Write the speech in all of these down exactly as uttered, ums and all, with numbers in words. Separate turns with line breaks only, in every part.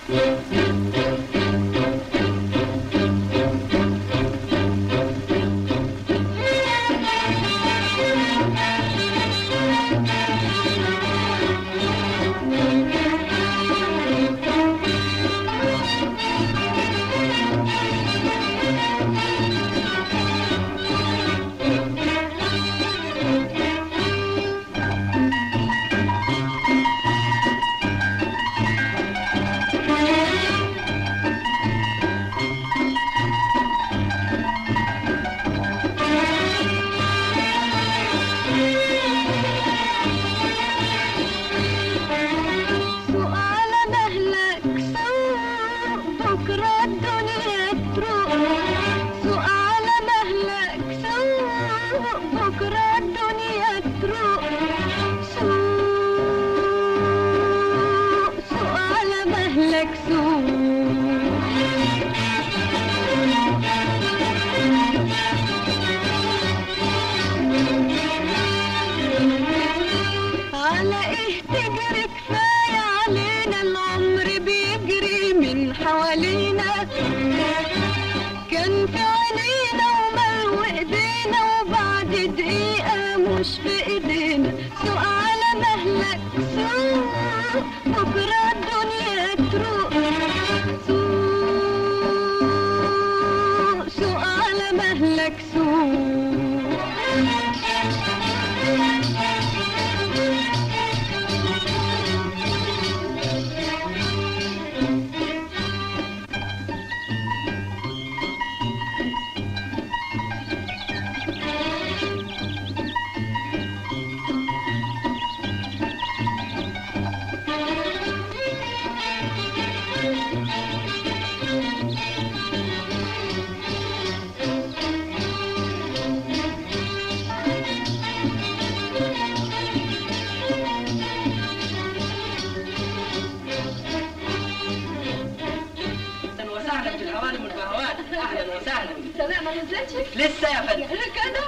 لسه يا فندم
كده.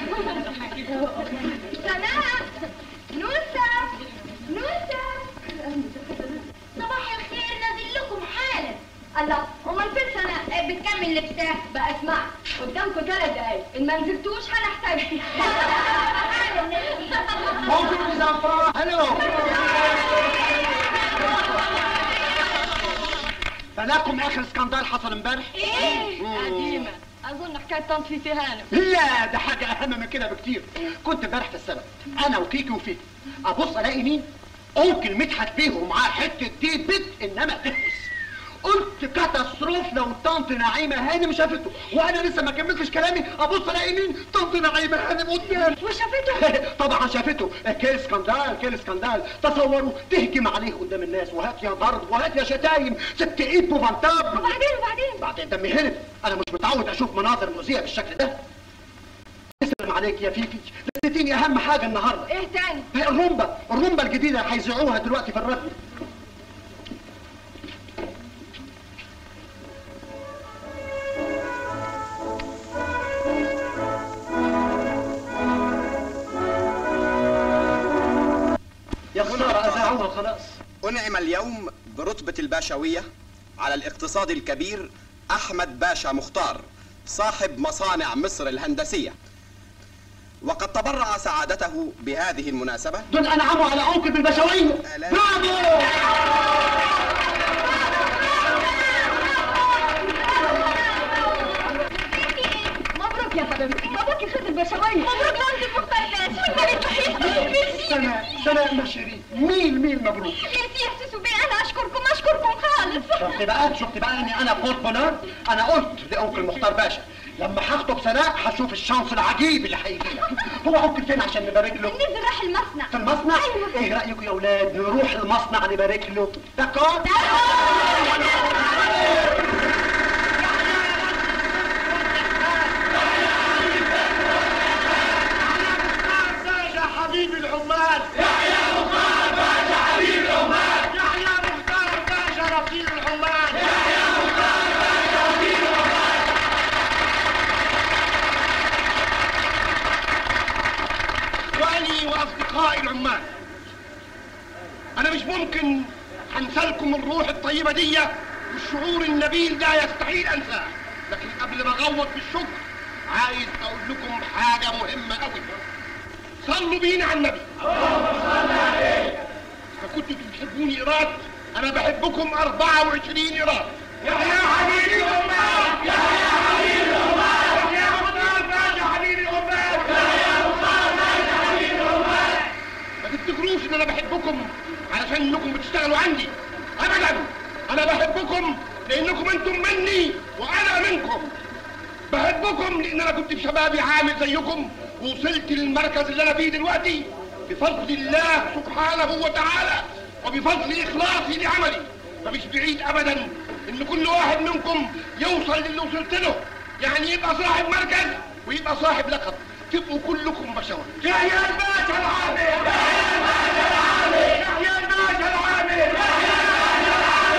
سناء نوسة نوسة صباح الخير، نازل لكم حالا. الله، امال فين سناء؟ بتكمل لبسها بقى. اسمع، قدامكم ثلاث دقايق، ان ما نزلتوش هنحتاج.
Bonjour les enfants. Hello. فلاكم اخر سكندال حصل امبارح؟
ايه؟ قديمة. اظن حكايه طنط فيفي هانم.
لا، ده حاجه اهم من كده بكتير. كنت امبارح في السبت انا وكيكي وفيفي، ابص الاقي مين؟ انكل مدحت بيه ومعاه حته ديب بيت انما تفلس. قلت كاتاستروف لو طنط نعيمه هانم شافته، وانا لسه ما كملتش كلامي ابص الاقي مين؟ طنط نعيمه هانم قدامي.
وشافته؟
طبعا شافته. كيل سكندال كيل سكندال. تصوروا تهجم عليه قدام الناس، وهات يا ضرب وهات يا شتايم، ست ايد بوفانتاب.
وبعدين وبعدين
بعدين دمي هرب. انا مش متعود اشوف مناظر مؤذيه بالشكل ده. اسلم عليك يا فيفي، نسيتيني اهم حاجه النهارده.
ايه تاني؟
الرومبا، الرومبا الجديده هيذيعوها دلوقتي في الراديو. يا خساره اذاعوها خلاص.
أنعم اليوم برتبة الباشوية على الاقتصادي الكبير أحمد باشا مختار صاحب مصانع مصر الهندسية، وقد تبرع سعادته بهذه المناسبة.
دول أنعموا على أنكل بالبشوية. برافو.
مبروك يا حبيبتي، مبروك يا خالد البشوية، مبروك لأنت المختار ناس.
سناء سناء مشيري، مين مين مبروك؟
ميرسي يا سوسو بيه، أنا أشكركم أشكركم خالص.
شفت بقى شفت بقى إني أنا بورت بونار؟ أنا قلت لأنكل مختار باشا لما هخطب سناء هشوف الشانس العجيب اللي هيجي لك. هو أنكل فين عشان نبارك له؟
ننزل راح المصنع.
في المصنع؟ أيوة. إيه رأيكم يا أولاد نروح المصنع نبارك له؟ دكار؟
حبيب العمال يحيى مختار باشا حبيب العمال، يحيى مختار باشا رفيق العمال، يحيى مختار باشا رفيق العمال. إخواني وأصدقائي العمال، أنا مش ممكن هنسالكم الروح الطيبه دي والشعور النبيل ده يستحيل انساه. لكن قبل ما اغوط بالشكر عايز اقول لكم حاجه مهمه قوي. صلوا بينا على النبي. اللهم صل عليه. اذا كنتوا بتحبوني ايراد انا بحبكم أربعة وعشرين ايراد. يحيى حبيبي الامه، يحيى حبيبي الامه، يحيى مختار باشا حبيبي الامه، يحيى مختار باشا حبيبي الامه. ما تفتكروش ان انا بحبكم علشان انكم بتشتغلوا عندي، ابدا. انا بحبكم لانكم انتم مني وانا منكم. بحبكم لان انا كنت في شبابي عامل زيكم ووصلت للمركز اللي انا فيه دلوقتي بفضل الله سبحانه وتعالى وبفضل اخلاصي لعملي. فمش بعيد ابدا ان كل واحد منكم يوصل للي وصلت له، يعني يبقى صاحب مركز ويبقى صاحب لقب، تبقوا كلكم بشوات. يحيى الباشا العامر، يحيى الباشا العامر، يحيى الباشا العامر، يحيى الباشا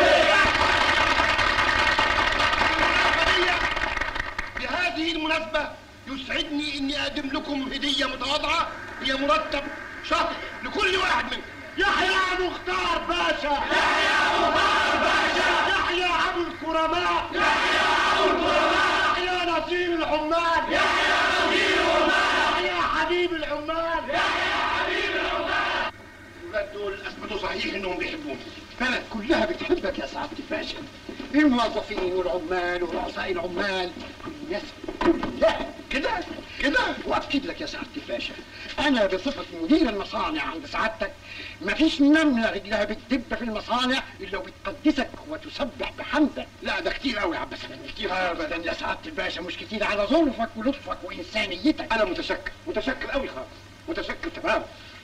العامر. بهذه المناسبة يسعدني اني اقدم لكم هدية متواضعة، هي مرتب شهر لكل واحد منكم. يحيى مختار باشا، يحيى مختار باشا، يحيى ابو الكرماء، يحيى ابو الكرماء، يحيى نصير العمال، يحيى نصير العمال، يحيى حبيب العمال، يحيى حبيب العمال. الولاد دول اثبتوا صحيح انهم بيحبوني.
البلد كلها بتحبك يا سعادة الباشا، الموظفين والعمال ورؤساء العمال، الناس كلها
كده كده.
واكد لك يا سعادة الباشا، انا بصفة مدير المصانع عند سعادتك مفيش نملة رجلها بتدب في المصانع الا وبتقدسك وتسبح بحمدك.
لا ده كتير قوي يا عباس افندي، كتير
ابدا يا سعادة الباشا، مش كتير على ظروفك ولطفك وانسانيتك.
انا متشكر متشكر قوي خالص، متشكر تمام.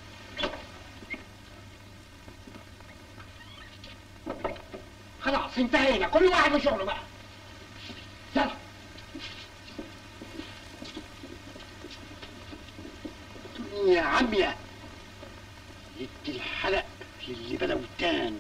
خلاص انتهينا، كل واحد وشغله بقى. يلا يا عمية يدي الحلق للي بلوتان.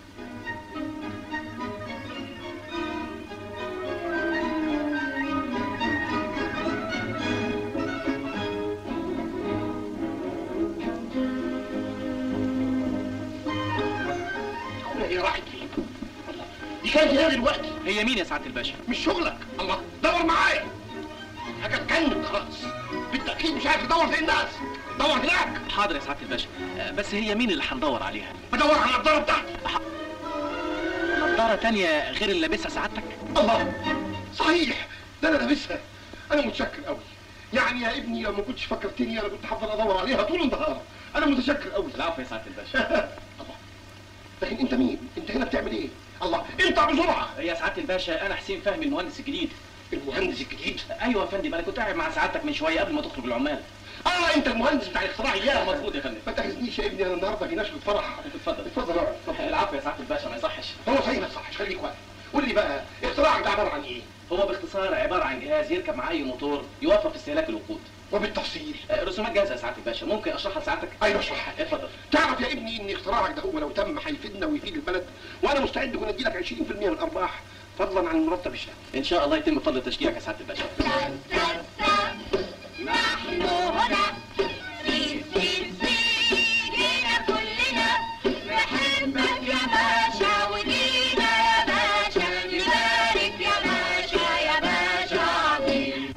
هي راحت فين؟ دي كانت هنا دلوقتي.
هي مين يا سعادة الباشا؟
مش شغلك. الله، دور معايا. حاجة اتجنن خالص. بالتأكيد مش عارف تدور زي الناس. دور هناك.
حاضر يا سعادة الباشا، بس هي مين اللي هندور عليها؟
بدور على النضارة بتاعتي.
نضارة تانية غير اللي لابسها سعادتك؟
الله، صحيح ده انا لابسها. انا متشكر قوي. يعني يا ابني لو ما كنتش فكرتني انا كنت هفضل ادور عليها طول النهار. انا متشكر قوي.
العفو يا سعادة الباشا.
الله، لكن انت مين؟ انت هنا بتعمل ايه؟ الله، انت بسرعة.
يا سعادة الباشا انا حسين فهمي المهندس الجديد.
المهندس الجديد؟
ايوه يا فندم، انا كنت قاعد مع سعادتك من شوية قبل ما تخرج العمال.
اه انت المهندس بتاع الاختراع. يا
مظبوط يا فندم.
ما تاخذنيش يا ابني، انا النهارده في نشرة فرح.
اتفضل
اتفضل اقعد.
العفو يا سعادة الباشا، ما يصحش.
هو صحيح ما يصحش، خليك واقف. قول لي بقى اختراعك ده عبارة عن ايه؟
هو باختصار عبارة عن جهاز يركب مع اي موتور يوفر في استهلاك الوقود.
وبالتفصيل؟
رسومات جاهزة يا سعادة الباشا، ممكن اشرحها لسعادتك؟
ايوه اشرحها.
اتفضل.
تعرف يا ابني ان اختراعك ده هو لو تم هيفيدنا ويفيد البلد، وانا مستعد اكون ادي لك عشرين بالمية من الارباح فضلا عن المرتب الشهري.
ان شاء الله يتم بفضل تشجيعك يا سعادة الباشا.
نحن هنا سير سير سير جينا كلنا نحبك يا باشا وجينا يا باشا نبارك يا باشا يا باشا عظيم.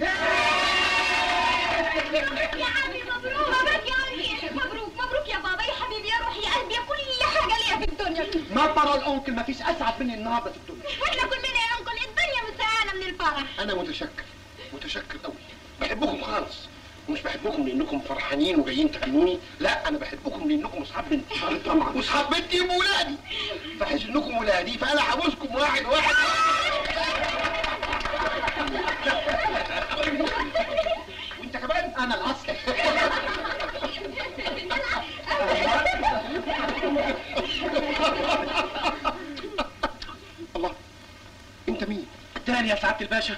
يا عمي مبروك مبروك يا عمي، مبروك مبروك يا بابا، يا حبيبي يا روحي يا قلبي يا كل حاجه ليا في الدنيا.
مطر الانكل مفيش اسعد مني النهارده في الدنيا.
واحنا كلنا يا انكل الدنيا مستعانه من الفرح.
انا متشكر متشكر قوي. بحبكم خالص، ومش بحبكم لانكم فرحانين وجايين تهنوني، لا انا بحبكم لانكم اصحاب بنتي. طبعا واصحاب بنتي يبقوا ولادي، بحيث انكم ولادي فانا عاوزكم واحد واحد. وانت كمان.
انا الاصل.
الله، انت مين؟
تاني يا سعادة الباشا.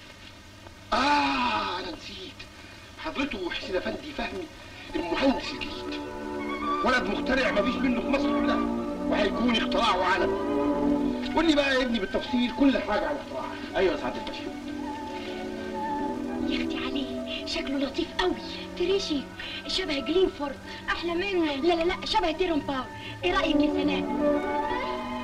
اه انا نسيت، حضرته حسين افندي فهمي المهندس الجديد، ولد مخترع مفيش منه في مصر كلها، وهيكون اختراعه عالمي. قول لي بقى يا ابني بالتفصيل كل حاجه عن اختراعك.
ايوه يا سعادة الباشا.
يا اختي عليه شكله لطيف قوي. تريشي شبه جلينفورد. احلى منه. لا لا لا شبه تيرون باور. ايه رايك يا سناء؟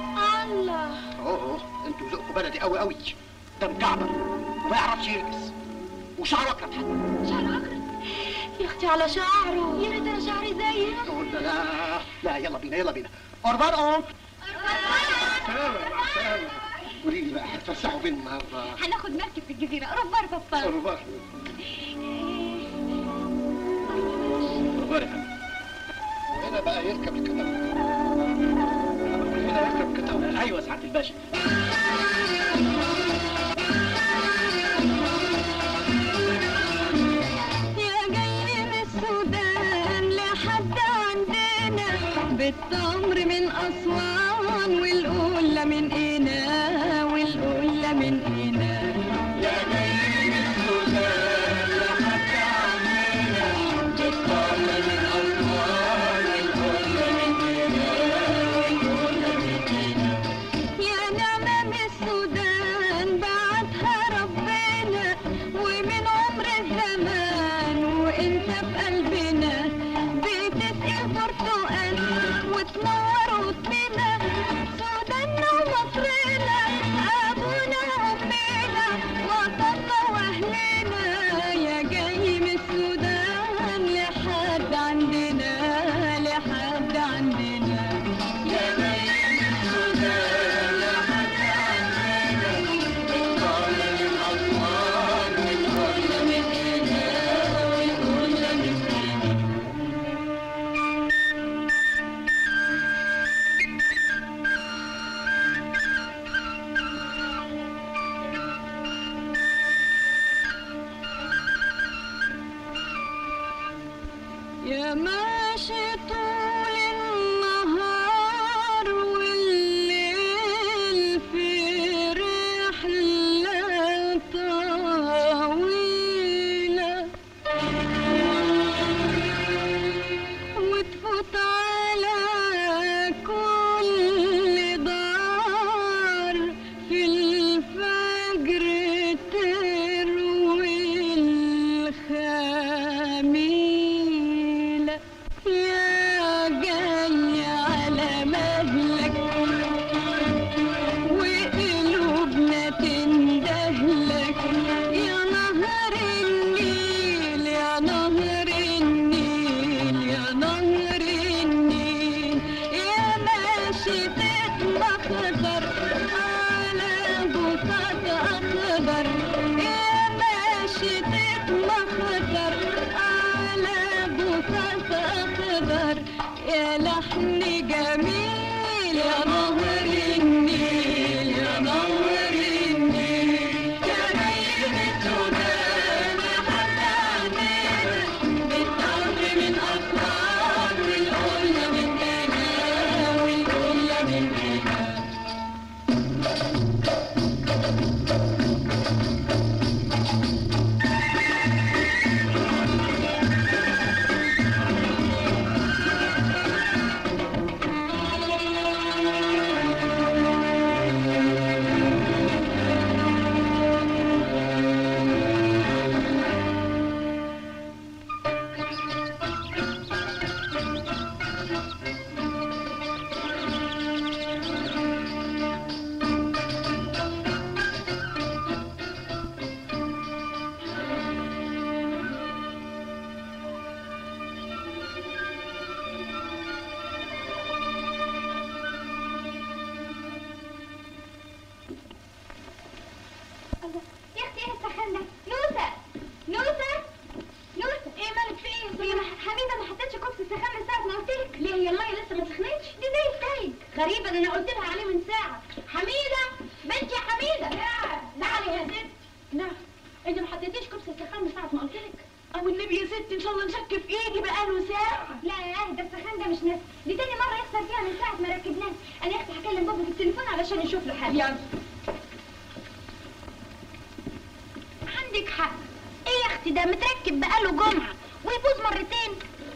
الله.
اوه انتوا ذوقكم بلدي قوي قوي. ده مكعبر وما يعرفش يلبس وشعره اكرم حتى.
شعره اكرم؟ يا اختي على شعره، يا ريت انا شعري زيه.
لا لا لا يلا بينا يلا بينا. اوربان اونك. سلام سلام. قولي لي بقى هتفسحوا فين النهارده؟
هناخد مركب في الجزيره. اوربار بابا.
اوربار.
اوربار يا فندم.
وهنا بقى يركب الكتاب. هنا يركب الكتاب.
ايوه سعاده الباشا.
بالتمر من أسوان والقلة من قنا والقلة من قنا.
يا جاي من السودان لحد عندنا بالتمر من أسوان والقلة من قنا والقلة من قنا.
يا نعمة من السودان بعتها ربنا ومن عمر الزمان وانت في قلبنا بتسقي برتقال وتنور وطننا سوداننا ومصرنا ابونا وامنا وطننا واهلنا. يا جاي من السودان لحد عندنا لحد عندنا.
يا جاي من السودان لحد عندنا بالتمر من أسوان والقلة من قنا والقلة من قنا.
يا ماشي طول النهار والليل في رحلة طويلة وتفوت على كل دار في الفجر تروي الخميلة. يا جاي على مهلك وقلوبنا تندهلك. يا نهر النيل يا نهر النيل يا نهر النيل. يا ماشي تتمخضر على بساط أخضر. يا ماشي تتمخضر على بساط أخضر. يا لحن جميل يا نهر النيل يا نهر النيل. يا جاي من السودان لحد عندنا بالتمر من أسوان والقلة من قنا والقلة من قنا. يا اختي ايه السخان ده؟ نوسة نوسة نوسة. ايه مالك في ايه؟ هي حميدة ما حطيتش كوبس السخان من ساعة ما قلت لك. ليه هي المية لسه ما سخنتش؟ دي زي التلج. غريبة انا قلت لها عليه من ساعة. حميدة بنتي يا حميدة. نعم تعالي يا ست. نعم انت ما حطيتيش كوبس السخان من ساعة ما قلت لك. او النبي يا ستي ان شاء الله نشك في ايدي بقاله ساعة. لا ده السخان ده مش ناس، دي تاني مرة يخسر فيها من ساعة ما ركبناه. انا يا اختي هكلم بابا في التليفون علشان يشوف له حاجة. يلا. عندك حق. ايه يا اختي ده متركب بقاله جمعة ويبوظ مرتين.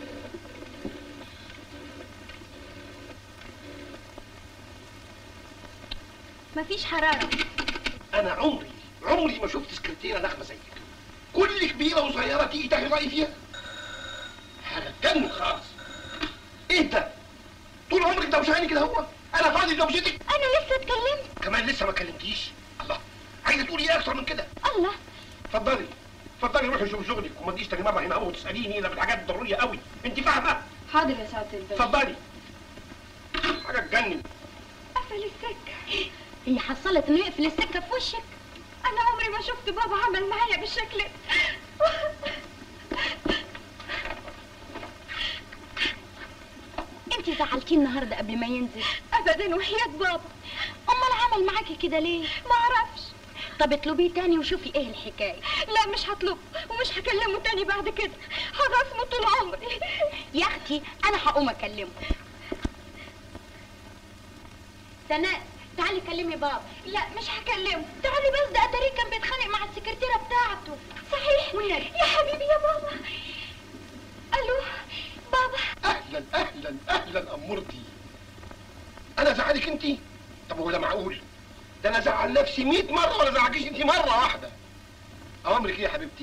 مفيش حرارة.
أنا عمري عمري ما شفت سكرتيرة نخمة زيك. كل كبيرة وصغيرة تيجي تاخد رأيي فيها. حاجة تجنن خالص. إيه ده؟ طول عمرك دوشاني كده هو؟ انا فاضي لوجتك.
انا لسه اتكلمت.
كمان لسه ما كلمتيش. الله، عايزه تقولي ايه اكتر من كده؟
الله،
اتفضلي اتفضلي روحي شوفي شغلك وما تجيش تاني مره هنا اهو وتساليني الا في الحاجات الضروريه قوي، انت فاهمه؟
حاضر يا سعاده الباشا.
اتفضلي. حاجه تجنن.
قفل السكه.
هي حصلت انه يقفل السكه في وشك؟
انا عمري ما شفت بابا عمل معايا بالشكل ده.
انت زعلتيه النهارده قبل ما ينزل؟
ابدا وحياة بابا.
امال عمل معاكي كده ليه؟
ما اعرفش.
طب اطلبيه تاني وشوفي ايه الحكايه.
لا مش هطلبه ومش هكلمه تاني بعد كده، هغصمه طول عمري.
يا اختي انا هقوم اكلمه. سناء تعالي كلمي بابا.
لا مش هكلمه. تعالي بس، ده اتاريه كان بيتخانق مع السكرتيره بتاعته. صحيح
والنبي.
يا حبيبي يا بابا. الو بابا.
اهلا اهلا اهلا امورتي. انا زعلك انت؟ طب هو ده معقول؟ ده انا زعل نفسي مية مره ولا زعلكيش انت مره واحده. اوامرك ايه يا حبيبتي؟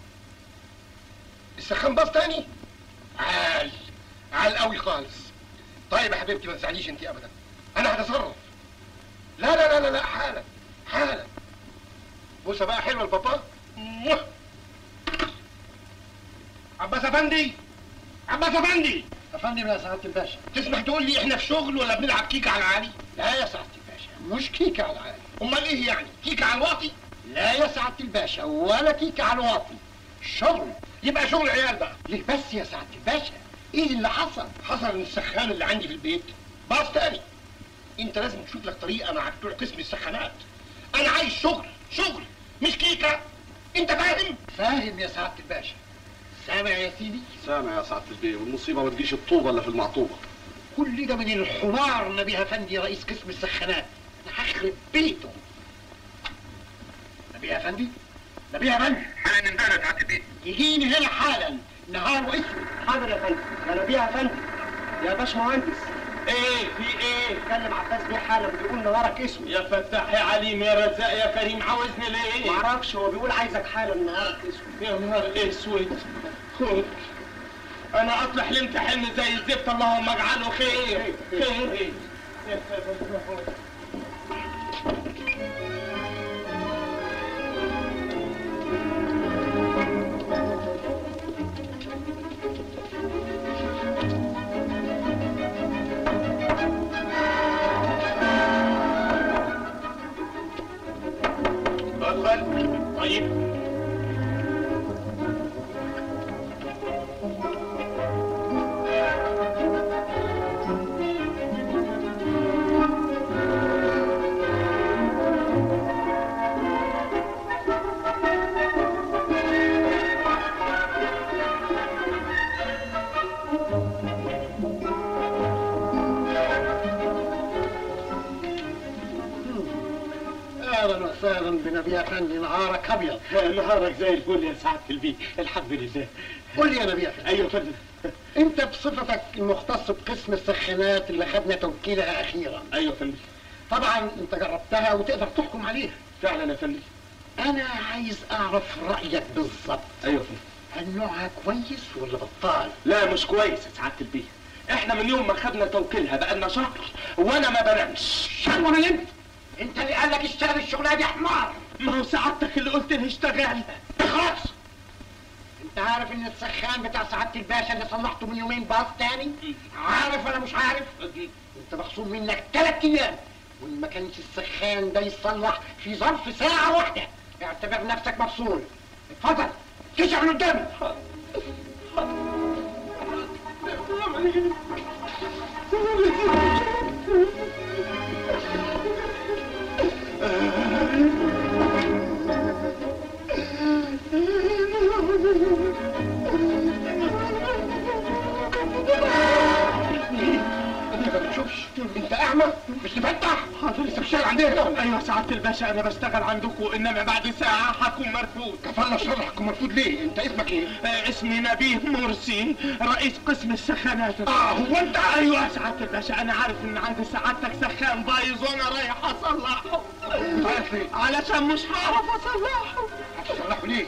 السخان باص تاني؟ عال عال قوي خالص. طيب يا حبيبتي ما تزعليش انت ابدا، انا هتصرف. لا لا لا لا لا حالا حالا. بوسه بقى حلوه لبابا. عباس افندي، عباس افندي.
افندم يا سعاده الباشا.
تسمح تقول لي احنا في شغل ولا بنلعب كيكه على العالي؟
لا يا سعاده الباشا، مش كيكه على العالي.
امال ايه يعني؟ كيكه على الواطي؟
لا يا سعاده الباشا، ولا كيكه على الواطي. شغل.
يبقى شغل عيال بقى.
ليه بس يا سعاده الباشا؟ ايه اللي حصل؟
حصل ان السخان اللي عندي في البيت باظ تاني. انت لازم تشوف لك طريقه مع بتوع قسم السخانات. انا عايز شغل شغل مش كيكه. انت فاهم؟
فاهم يا سعاده الباشا. سامع يا سيدي؟
سامع يا سعاده البيه، والمصيبه ما تجيش الطوبه الا في المعطوبه.
كل ده من الحمار نبيه افندي رئيس قسم السخانات. انا هخرب بيته. نبيه افندي؟ نبيه افندي؟
انا من يا سعاده البيت.
يجيني هنا حالا، نهار واسود.
حاضر يا فندم. يا نبيه يا فندم. يا باشمهندس.
ايه في ايه؟
كلم عباس بيه حالا، بيقول نهارك اسود.
يا فتاح يا عليم يا رزاق يا كريم، عاوزني ليه؟
معرفش، هو بيقول عايزك حالا نهارك اسود.
يا نهار اسود. خد انا اصل حلمت حلم زي الزفت، اللهم اجعله خير خير. طيب
اهلا وسهلا بنبيه افندي، نهارك ابيض.
نهارك زي الفل يا سعاده البيه، الحمد لله.
قول لي يا نبيه افندي.
ايوه يا فندم.
انت بصفتك المختص بقسم السخانات اللي خدنا توكيلها اخيرا.
ايوه يا فندم.
طبعا انت جربتها وتقدر تحكم عليها.
فعلا يا فندم.
انا عايز اعرف رايك بالظبط.
ايوه يا فندم.
هل نوعها كويس ولا بطال؟
لا مش كويس يا سعاده البيه، احنا من يوم ما خدنا توكيلها بقالنا شهر وانا ما بنامش.
شهر وانا نمت؟ انت اللي قال لك اشتغل الشغلانه دي حمار.
ما هو سعادتك اللي قلت لي اشتغل.
خلاص. انت عارف ان السخان بتاع سعاده الباشا اللي صلحته من يومين باظ تاني؟ عارف ولا مش عارف؟ انت مخصوم منك ثلاث ايام، وان ما كانش السخان ده يصلح في ظرف ساعه واحده اعتبر نفسك مفصول. اتفضل كشف من قدامي.
انت ما بتشوفش؟ انت اعمى مش تفتح؟ لسه بتشتغل عندنا.
ايوه سعاده الباشا انا بشتغل عندكم، انما بعد ساعه هكون مرفوض.
كفلنا الشر هتكون مرفوض ليه؟ انت اسمك ايه؟
آه اسمي نبيه مرسي، رئيس قسم السخانات.
اه هو انت؟
ايوه يا سعاده الباشا، انا عارف ان عند سعادتك سخان بايظ وانا رايح اصلحه.
انت عارف ليه؟
علشان مش هعرف اصلحه.
هتصلحه ليه؟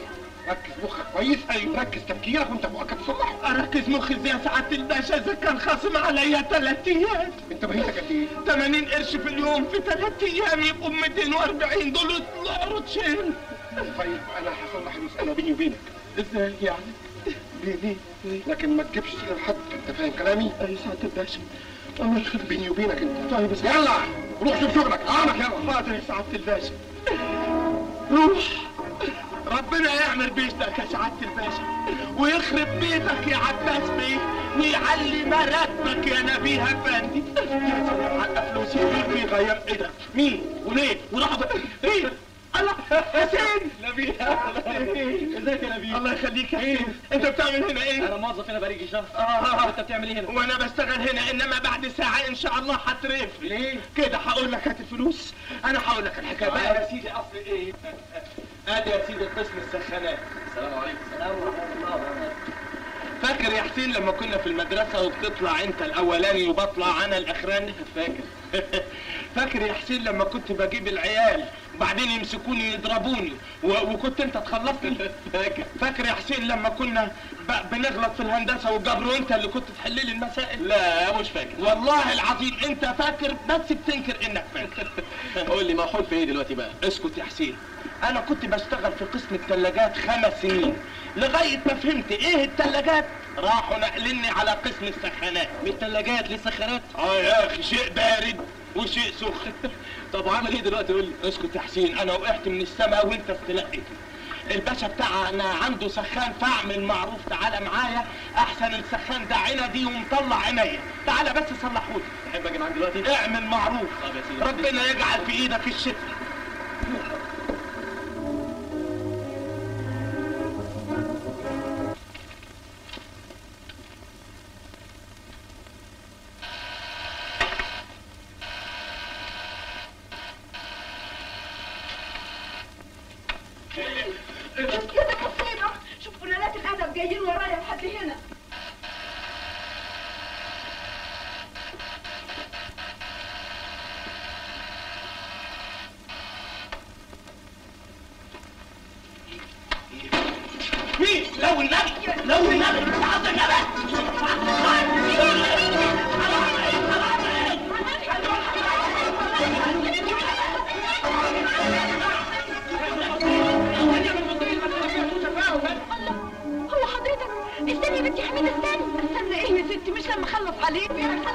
ركز مخك كويس. ايوه ركز تفكيرك وانت مؤكد تصلح.
اركز مخي ازاي يا سعاده الباشا اذا كان خاصم عليا ثلاث ايام؟
انت مهنتك قد ايه؟
ثمانين قرش في اليوم في ثلاث ايام يبقوا مئتين وأربعين، دول يطلعوا روتشين.
طيب انا هصلح المساله بيني وبينك.
ازاي يعني؟
ليه ليه؟ لكن ما تجيبش سيره لحد، انت فاهم كلامي؟
ايوه سعاده الباشا. الله يخليك.
بيني وبينك انت.
طيب بس
يلا روح شوف شغلك. امرك يلا.
حاضر يا سعاده الباشا. روح. ربنا يعمل بيتك يا سعاده الباشا ويخرب بيتك يا عباس بيه ويعلي مراتبك يا نبيه افندي. يا سلام على فلوسي بيغير ايه ده؟ مين وليه وراح ايه؟ الله حسين نبيه.
ازيك يا نبيل؟
الله يخليك يا حسين. انت بتعمل هنا ايه؟
انا موظف هنا بقالي شهر.
اه
انت بتعمل ايه هنا؟
وانا بشتغل هنا، انما بعد ساعه ان شاء الله هترفد.
ليه؟
كده هقول لك هات الفلوس. انا هقول لك الحكايه
بقى
بقى.
يا سيدي اصل ايه؟
ادي يا سيدي قسم السخانات.
السلام عليكم. السلام ورحمه الله وبركاته.
فاكر يا حسين لما كنا في المدرسه وبتطلع انت الاولاني وبطلع انا الاخراني؟
فاكر.
فاكر يا حسين لما كنت بجيب العيال وبعدين يمسكوني يضربوني و... وكنت انت تخلصني؟
فاكر.
فاكر يا حسين لما كنا ب... بنغلط في الهندسه والجبر وانت اللي كنت تحل لي المسائل؟
لا مش فاكر.
والله العظيم انت فاكر بس بتنكر انك فاكر.
قول لي محول في ايه دلوقتي بقى؟
اسكت يا حسين. انا كنت بشتغل في قسم الثلاجات خمس سنين لغايه ما فهمت ايه الثلاجات راحوا نقلني على قسم السخانات.
من الثلاجات للسخانات؟
اه يا اخي شيء بارد وشيء سخن.
طب وعامل ايه دلوقتي قول لي؟
اسكت يا حسين. انا وقعت من السماء وانت استلقيتني. الباشا بتاعنا عنده سخان فاعمل معروف تعالى معايا احسن السخان ده عندي ومطلع عينيا. تعالى بس صلحولي.
تحب اجي معاك دلوقتي؟
اعمل معروف.
طب يا سيدي.
ربنا يجعل في ايدك الشفا.
شوف فلانات الادب جايين ورايا لحد هنا.
مين؟ لو النبي لو النبي تعال يا
هو حضرتك استني يا بنتي حميده استني. استنى ايه يا ستي؟ مش لما اخلص عليك.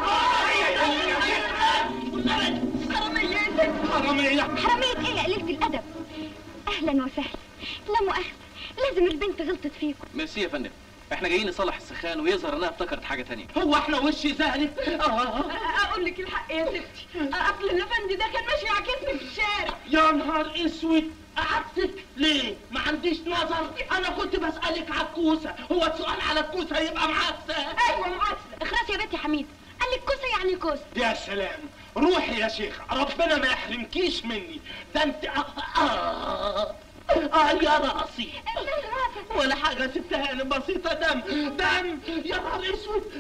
حراميه يا ستي.
حراميه.
حراميه ايه يا قليله الادب؟ اهلا وسهلا. لا مؤاخذه لازم البنت غلطت فيكم.
ميرسي يا فندم. احنا جايين نصلح السخان ويظهر انها افتكرت حاجه ثانيه.
هو احنا وشي زهري؟
اقول لك الحق يا ستي، اصل الافندي ده كان ماشي عاكسني في الشارع.
يا نهار اسود. عكسك ليه؟ ما عنديش نظر. انا كنت بسألك على الكوسة. هو السؤال على الكوسة يبقى معاكسة؟
ايوه معاكسه.
اخرس يا بنتي حميد. قال لك كوسه يعني كوسه.
يا سلام. روحي يا شيخ ربنا ما يحرمكيش مني. ده انت اه اه, آه يا راسي. ولا حاجة سبتها لي بسيطة. دم دم يا نهار اسود.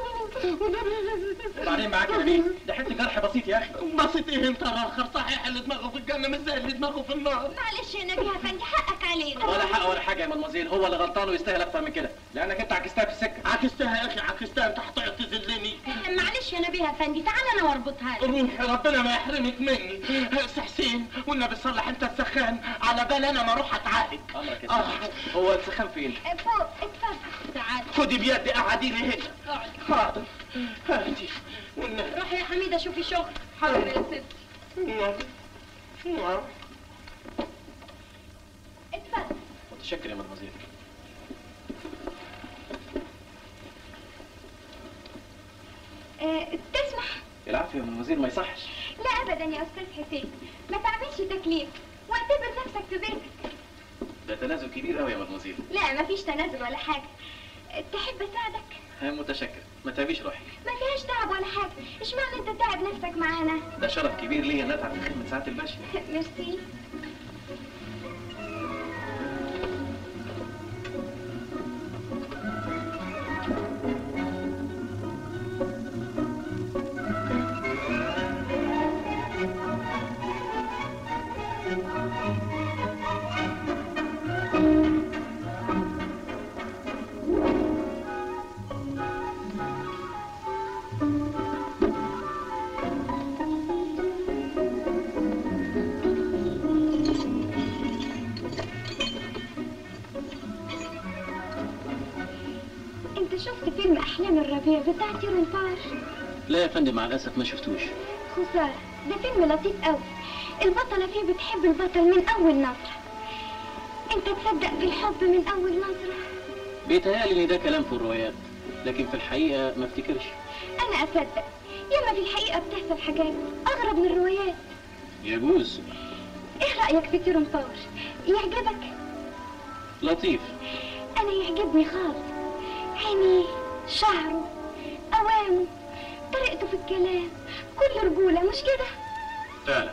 وبعدين معاك يا نبيل؟ ده حته جرح بسيط يا اخي.
بسيط ايه انت راخر؟ صحيح اللي دماغه في الجنة مش زي اللي دماغه في النار.
معلش يا نبيه يا فندي حقك علينا.
ولا حق ولا حاجه يا مدموزيل، هو اللي غلطان ويستاهل اكتر من كده لانك انت عكستها في السكه.
عكستها يا اخي عكستها. انت هتقعد تذلني.
معلش يا نبيه افندي تعالى انا واربطها لك.
روحي ربنا ما يحرمك مني. سي حسين والنبي صلح انت السخان على بال انا ما اروح اتعالج.
امرك يا سيدي. هو السخان فين؟
فوق اتفضل.
تعالى
خدي بيدي قعديني هنا.
اقعدي.
حاضر. هاتي والنبي.
روحي يا حميده شوفي شغل.
حاضر يا ستي.
نعم.
اتفضل.
متشكر يا مدموزيل.
اه تسمح؟
العفو يا مدموزيل ما يصحش.
لا ابدا يا استاذ حسين، ما تعملش تكليف واعتبر نفسك في بيتك.
ده تنازل كبير قوي يا مدموزيل.
لا مفيش تنازل ولا حاجه. تحب اساعدك؟
متشكر. ما تابيش روحي.
ما فيهاش تعب ولا حاجه. اشمعنى انت تعب نفسك معانا؟
ده شرف كبير ليا ان اتعب في خدمه سعاده الباشا.
ميرسي. احلام الربيع بتاع تيرون باش؟
لا يا فندم مع الاسف ما شفتوش.
خساره، ده فيلم لطيف قوي. البطله فيه بتحب البطل من اول نظره. انت تصدق في الحب من اول نظره؟
بيتهيألي ان ده كلام في الروايات، لكن في الحقيقه ما افتكرش.
انا اصدق، ياما في الحقيقه بتحصل حاجات اغرب من الروايات.
يجوز.
ايه رايك في تيرون باور؟ يعجبك؟
لطيف.
انا يعجبني خالص. عينيه، شعره، اوامه، طريقته في الكلام، كل رجوله، مش كده؟
فعلا.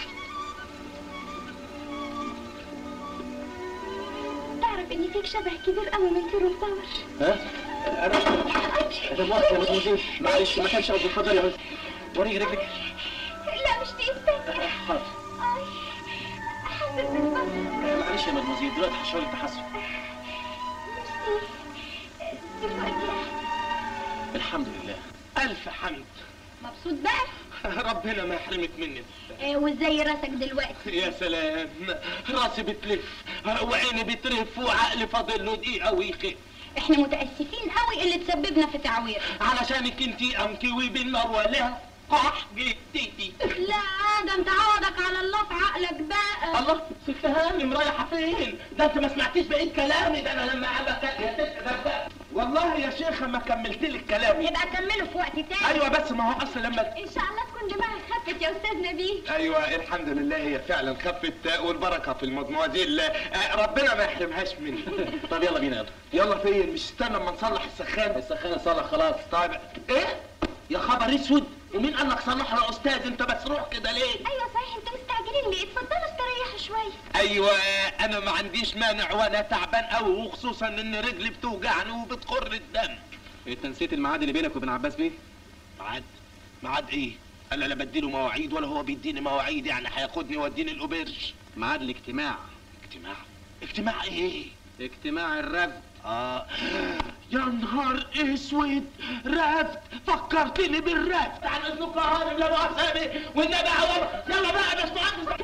تعرف ان فيك شبه كبير قوي من تيرون باور؟
ها؟ انا انا موافق يا مدموزيل، معلش ما كانش قصدي. اتفضلي يا مدموزيل، وريني رجلك.
لا مش تستنى.
حاضر.
اي حاسس بالفضل.
معلش يا مدموزيل، دلوقتي هشاور التحسن.
ميرسي. دلوقتي
الحمد لله.
الف حمد.
مبسوط بقى؟
ربنا ما يحرمك مني.
إيه وازاي راسك دلوقتي؟
يا سلام، راسي بتلف وعيني بترف وعقلي فاضل له دقيقه ويخف.
احنا متاسفين قوي اللي تسببنا في تعوير.
علشانك انتي امكوي بالنار ولا قح جدتي.
لا ده انت عوضك على الله في عقلك بقى.
الله، ست هانم رايحه فين؟ ده انت ما سمعتيش بقيه كلامي. ده انا لما ابقى يا ست ده والله يا شيخه ما كملت لك كلامي.
يبقى كمله في وقت تاني.
ايوه بس ما هو اصل لما
ان شاء الله تكون دماغك خفت يا استاذ نبيل.
ايوه الحمد لله هي فعلا خفت والبركه في المدموزيل، ربنا ما يحرمهاش مني.
طب يلا بينا. يلا
يلا فين؟ مش استنى اما نصلح السخان.
السخان صلح خلاص.
طيب ايه؟ يا خبر اسود، ومين قال لك صلحه يا استاذ؟ انت بس روح كده ليه؟
ايوه صحيح، انتوا مستعجلين ليه؟ اتفضلوا استريحوا شويه.
ايوه انا ما عنديش مانع وانا تعبان قوي، وخصوصا ان رجلي بتوجعني وبتخر الدم.
انت نسيت الميعاد اللي بينك وبين عباس بيه؟
ميعاد؟ ميعاد ايه؟ انا لا بديله مواعيد ولا هو بيديني مواعيد، يعني هياخدني يوديني الاوبرج.
ميعاد الاجتماع.
اجتماع؟ اجتماع ايه؟
اجتماع الرفد.
اه يا نهار اسود، رفد! فكرتني بالرفد. عن اذنك يا هانم لا مؤاخذة والنبي عوض. يلا بقى يا باشمهندس.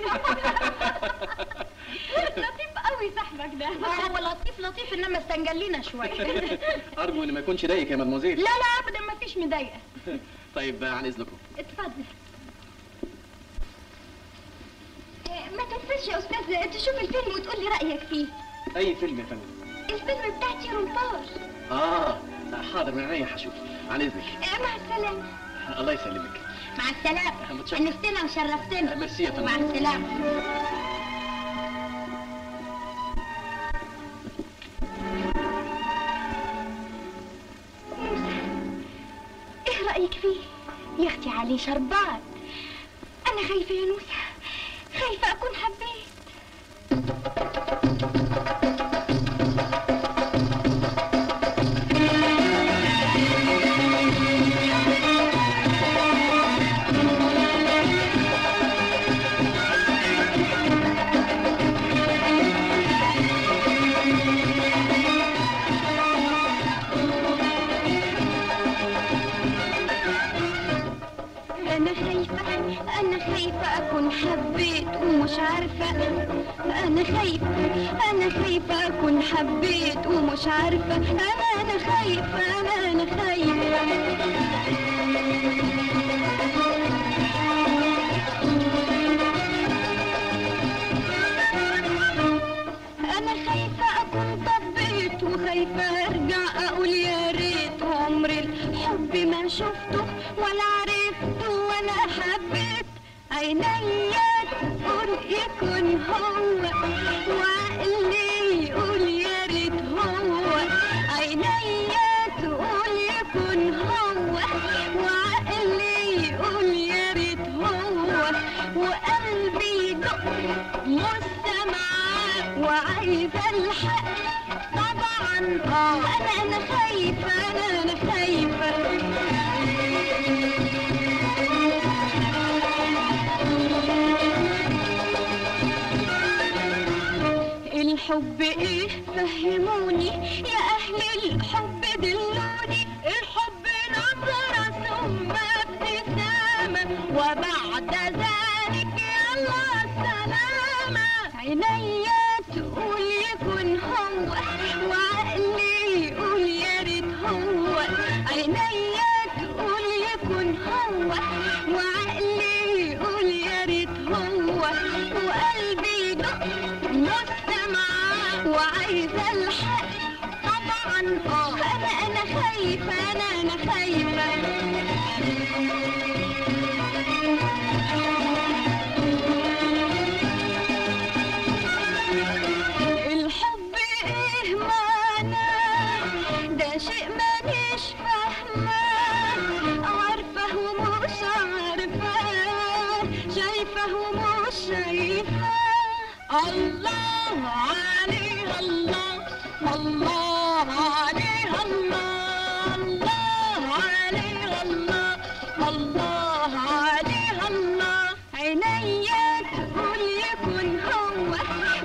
لطيف قوي صاحبك ده.
اه هو لطيف لطيف انما استنجلينا شويه.
ارجو ان ما يكونش ضايق يا مدموزيل.
لا لا ابدا ما فيش مضايقه.
طيب عن اذنكم.
اتفضل. ما تنساش يا استاذ تشوف الفيلم وتقول لي رايك فيه.
اي فيلم يا فندم؟
الفيلم بتاع تيرون باور.
اه حاضر من عينيا هشوف. عن اذنك.
مع السلامه.
الله يسلمك.
مع السلامه.
متشكر.
انستنا وشرفتنا.
ميرسي يا فندم.
مع السلامه.
ايه رايك فيه؟
يا اختي عليه شربات.
انا خايفه يا نوسه، خايفه اكون حبيت. أنا خايفة أنا خايفة أكون حبيت ومش عارفة. أنا خايفة أنا خايفة أكون حبيت ومش عارفة. أنا أنا خايفة أنا أنا خايفة. أنا خايفة أكون طبيت وخايفة أرجع أقول يا ريت عمري الحب ما شفته ولا عرفته ولا حبيت. عينيا تقول يكون هو وعقلي يقول يا ريت هو. عينيا تقول يكون هو وعقلي يقول يا ريت هو. وقلبي يدق مش سامعاه وعايزة الحق طبعا. اه انا انا خايفة انا انا خايفة. الحب ايه فهموني يا اهل الحب دلوني. الحب نظرة ثم ابتسامة وبعد ذلك يلا السلامة. عينيا تقول يكون هو وعقلي يقول يا ريت هو، عينيا تقول يكون هو، وعقلي يقول يا ريت هو، وقلبي يدق مستمعة وعايزة الحق طبعا. اه انا انا خايفة، انا انا خايفة. الحب ايه معناه؟ ده شيء مانيش فاهماه، عارفة ومش عارفاه، شايفة ومش شايفاه. الله عليه الله، الله عليه الله، الله عليه الله، الله عليه الله. عينيا تقول يكون هو،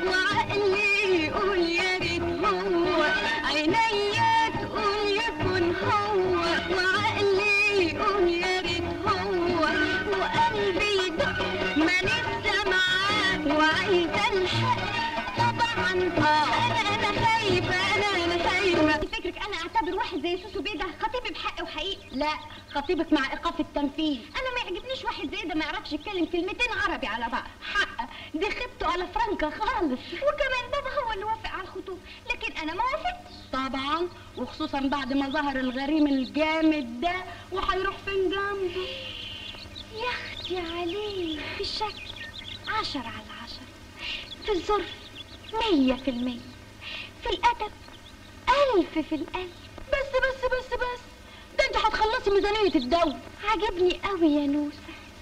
وعقلي يقول يا ريت هو، عينيا تقول يكون هو، وعقلي يقول يا ريت هو، وقلبي يدق مانيش سامعاه وعايزة الحق طبعا. اه انا انا خايفة، انا انا خايفة. فكرك انا اعتبر واحد زي سوسو بيه ده خطيبي بحق وحقيقي؟ لا، خطيبك مع ايقاف التنفيذ. انا ما يعجبنيش واحد زي ده ما يعرفش يتكلم كلمتين عربي على بعض. حق دي خيبته على فرنكا خالص. وكمان بابا هو اللي وافق على الخطوبة، لكن انا ما وافقتش طبعا، وخصوصا بعد ما ظهر الغريم الجامد ده. وهيروح فين جنبه؟ يا اختي عليه في الشكل عشرة على عشرة، في الظرف مية في المية، في الأدب ألف في الألف. بس بس بس بس ده انت هتخلصي ميزانية الدولة. عجبني قوي يا نوسة،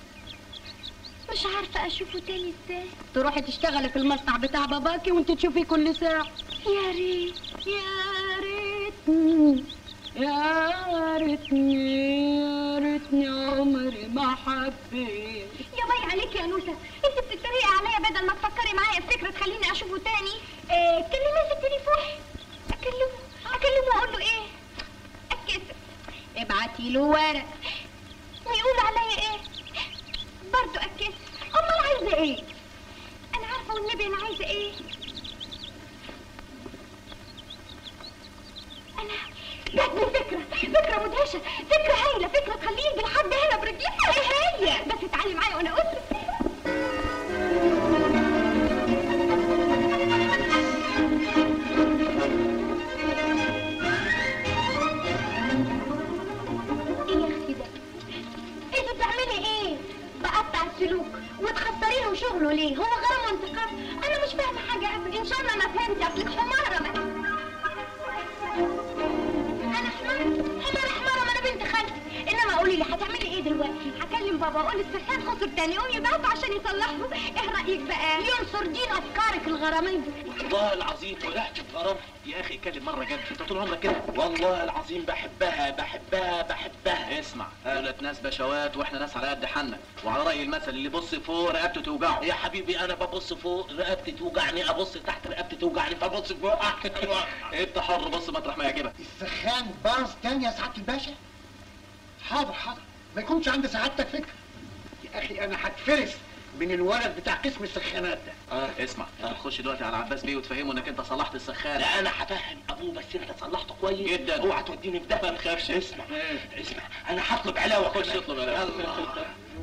مش عارفة أشوفه تاني ازاي. تروحي تشتغلي في المصنع بتاع باباكي وانت تشوفيه كل ساعة. يا ريت يا ريتني يا ريتني يا ريتني عمري ما حبيت. يا باي عليك يا نوسة، انت بتتريقي عليا بدل ما تفكري معايا في فكرة تخليني اشوفه تاني. اه كلميه في التليفون. اكلمه اكلمه واقول له ايه؟ اتكسف. ابعتي له ورق ويقول عليا ايه؟ برضه اتكسف. امال عايزة ايه؟ انا عارفة والنبي انا عايزة ايه؟ انا جاتني فكرة، فكرة مدهشة، فكرة هايلة، فكرة تخليه يجي لحد هنا برجليها. ايه هي؟ بس تعالي معايا وانا اقول لك. ايه يا اختي ده؟ انت بتعملي ايه؟ بقطع السلوك وتخسري له شغله ليه؟ هو غرام وانتقام؟ انا مش فاهمة حاجة ابدا. ان شاء الله ما فهمتي، اصلك حمارة. ما انا حمارة حمارة حمارة، ما انا بنت خالتي. انما قولي لي هتعملي ايه دلوقتي؟ هكلم بابا اقول السخان خسر تاني يوم يبعته عشان يصلحه. ايه رايك بقى؟ ينصر دين افكارك الغراميه.
والله العظيم ولعت الغرام. يا اخي اتكلم مره جد، انت طول عمرك كده. والله العظيم بحبها بحبها بحبها. اسمع، دولت ناس بشوات واحنا ناس على قد حالنا، وعلى راي المثل اللي يبص فوق رقبته توجعه. يا حبيبي انا ببص فوق رقبتي توجعني، ابص تحت رقبتي توجعني، فبص فوق. انت حر، بص مطرح ما يعجبك.
السخان باظ تاني يا سعادة الباشا؟ حاضر حاضر، ما يكونش عند سعادتك فكرة. يا اخي انا هتفرس من الولد بتاع قسم السخانات ده.
اه اسمع، انت تخش دلوقتي على عباس بيه وتفهمه انك انت صلحت السخان. لا انا هفهم ابوه، بس انت صلحته كويس جدا. اوعى توديني في ده. ما تخافش. اسمع ايه؟ اسمع انا هطلب علاوه. خش اطلب علاوه.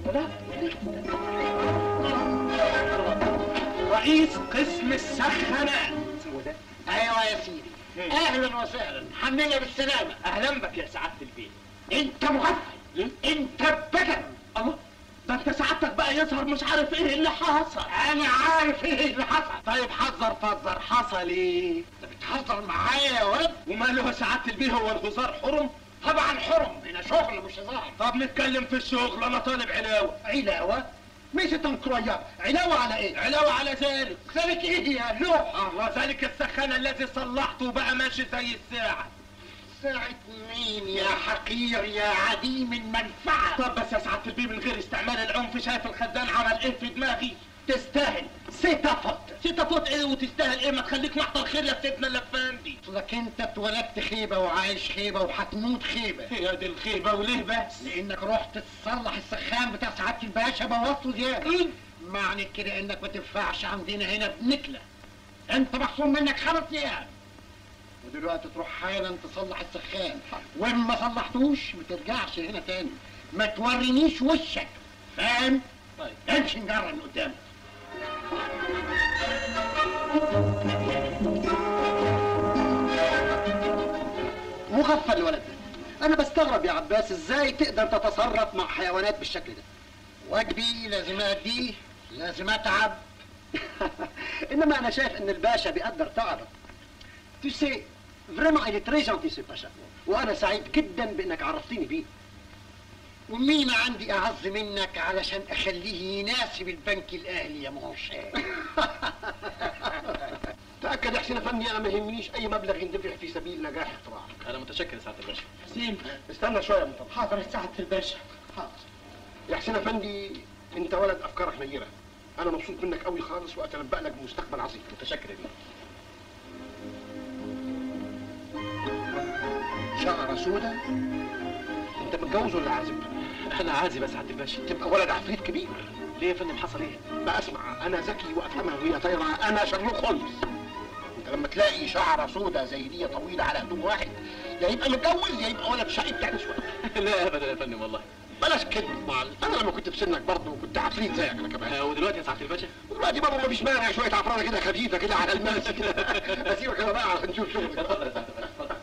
رئيس قسم السخانات.
ايوه يا سيدي، اهلا وسهلا، حملنا بالسلامه.
اهلا بك يا سعاده البيه.
انت مغفل، انت بجد.
الله، ده انت سعادتك بقى يظهر مش عارف ايه اللي حصل.
انا عارف ايه اللي حصل.
طيب حذر فذر، حصل ايه؟
انت بتهزر معايا يا ولد؟
وماله يا سعاده البيه، هو الهزار حرم؟
طبعا حرم، هنا شغل مش هزار.
طب نتكلم في الشغل، انا طالب علاوه.
علاوه؟ مش تنكريات. علاوه على ايه؟
علاوه على ذلك.
ذلك ايه يا لوح؟
الله، ذلك السخان الذي صلحته بقى ماشي زي الساعه.
ساعة مين يا حقير يا عديم المنفعة؟
طب بس يا سعادة البيه من غير استعمال العنف، شايف الخزان عمل ايه في دماغي؟ تستاهل. ستفوت ستفوت ايه وتستاهل ايه؟ ما تخليك محضر خير يا سيدنا الافندي.
اصلك انت اتولدت خيبة وعايش خيبة وهتموت خيبة.
هي دي الخيبة وليه بس؟
لانك رحت تصلح السخان بتاع سعادة الباشا بوظته زيادة. معنى كده انك ما تنفعش عندنا هنا بنكلة. انت محصوم منك خمس ايام. ودلوقتي تروح حالا تصلح السخان، وإن ما صلحتوش ما ترجعش هنا تاني، ما تورينيش وشك، فاهم؟
طيب
امشي نجرب من قدامك. مغفل الولد ده، انا بستغرب يا عباس ازاي تقدر تتصرف مع حيوانات بالشكل ده. واجبي لازم اديه، لازم اتعب. انما انا شايف ان الباشا بيقدر تعبك. Tu sais, vraiment il est très gentil ce باشا، وانا سعيد جدا بانك عرفتني بيه. ومين عندي اعز منك علشان اخليه يناسب البنك الاهلي يا موشا.
تاكد يا حسين افندي انا ما يهمنيش اي مبلغ يندفع في سبيل نجاح اختراعك.
انا متشكر يا سعاده الباشا.
حسين استنى شويه يا مطلع.
حاضر يا سعاده الباشا.
حاضر يا حسين افندي، انت ولد افكارك نيره، انا مبسوط منك قوي خالص واتنبأ لك بمستقبل عظيم.
متشكر يا بيه.
شعر سودا؟ انت متجوز ولا عازب؟
انا عازب يا سعاده الباشا.
تبقى ولد عفريت كبير.
ليه يا فندم حصل ايه؟
بقى اسمع، انا ذكي وافهمها وهي طايره، انا شرلوك هولمز. انت لما تلاقي شعره سودا زي دي طويله على هدوم واحد، يا يبقى متجوز يا يبقى ولد شقي بتاع نسوان.
لا ابدا يا فندم والله.
بلاش كذب معلم، انا لما كنت في سنك برضه كنت عفريت زيك انا كمان.
ودلوقتي يا سعاده الباشا؟
ودلوقتي برضه مفيش مانع شويه عفرانه كده خفيفه كده على الماس كده. اسيبك انا بقى عشان نشوف شغلك.
اتفضل يا سعاده الباشا اتفضل.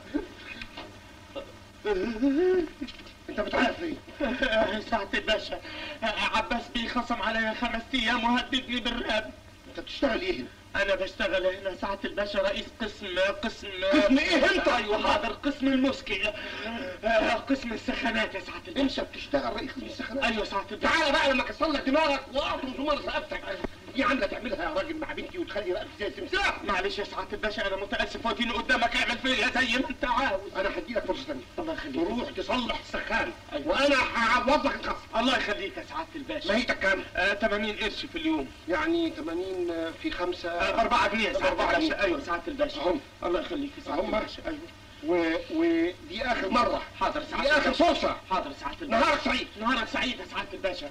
انت بتعرف ليه؟
سعاده الباشا، عباس بيه خصم عليا خمس ايام وهددني بالرهاب.
انت بتشتغل ايه هنا؟
انا بشتغل هنا سعاده الباشا رئيس قسم قسم
قسم ايه انت؟
ايوه حاضر، قسم المسكي، آه، قسم السخانات يا سعاده الباشا.
انت بتشتغل رئيس قسم السخانات؟
ايوه سعاده الباشا.
تعالى بقى لما اكسر لك دماغك واقطم زمار رقبتك. دي عامله تعملها يا راجل مع بنتي وتخلي رقبتي زي السمساح.
معلش يا سعاده الباشا انا متاسف، وديني قدامك اعمل فيا زي ما انت عاوز.
انا هدي لك فرصه ثانيه.
الله يخليك.
تروح تصلح السخان وانا هعوض لك الخصم.
الله يخليك يا سعاده الباشا.
ماهيتك كام؟
آه ثمانين قرش في اليوم.
يعني ثمانين في خمسة
آه أربعة جنيه يا سعاده
أربعة
الباشا.
جنيه.
ايوه سعاده الباشا.
أهم.
الله يخليك يا سعاده
أهم.
الباشا. ايوه.
و... ودي اخر مره.
حاضر سعاده
دي اخر
الباشا.
فرصه.
حاضر سعاده الباشا.
نهارك سعيد.
نهارك سعيد يا سعاده الباشا.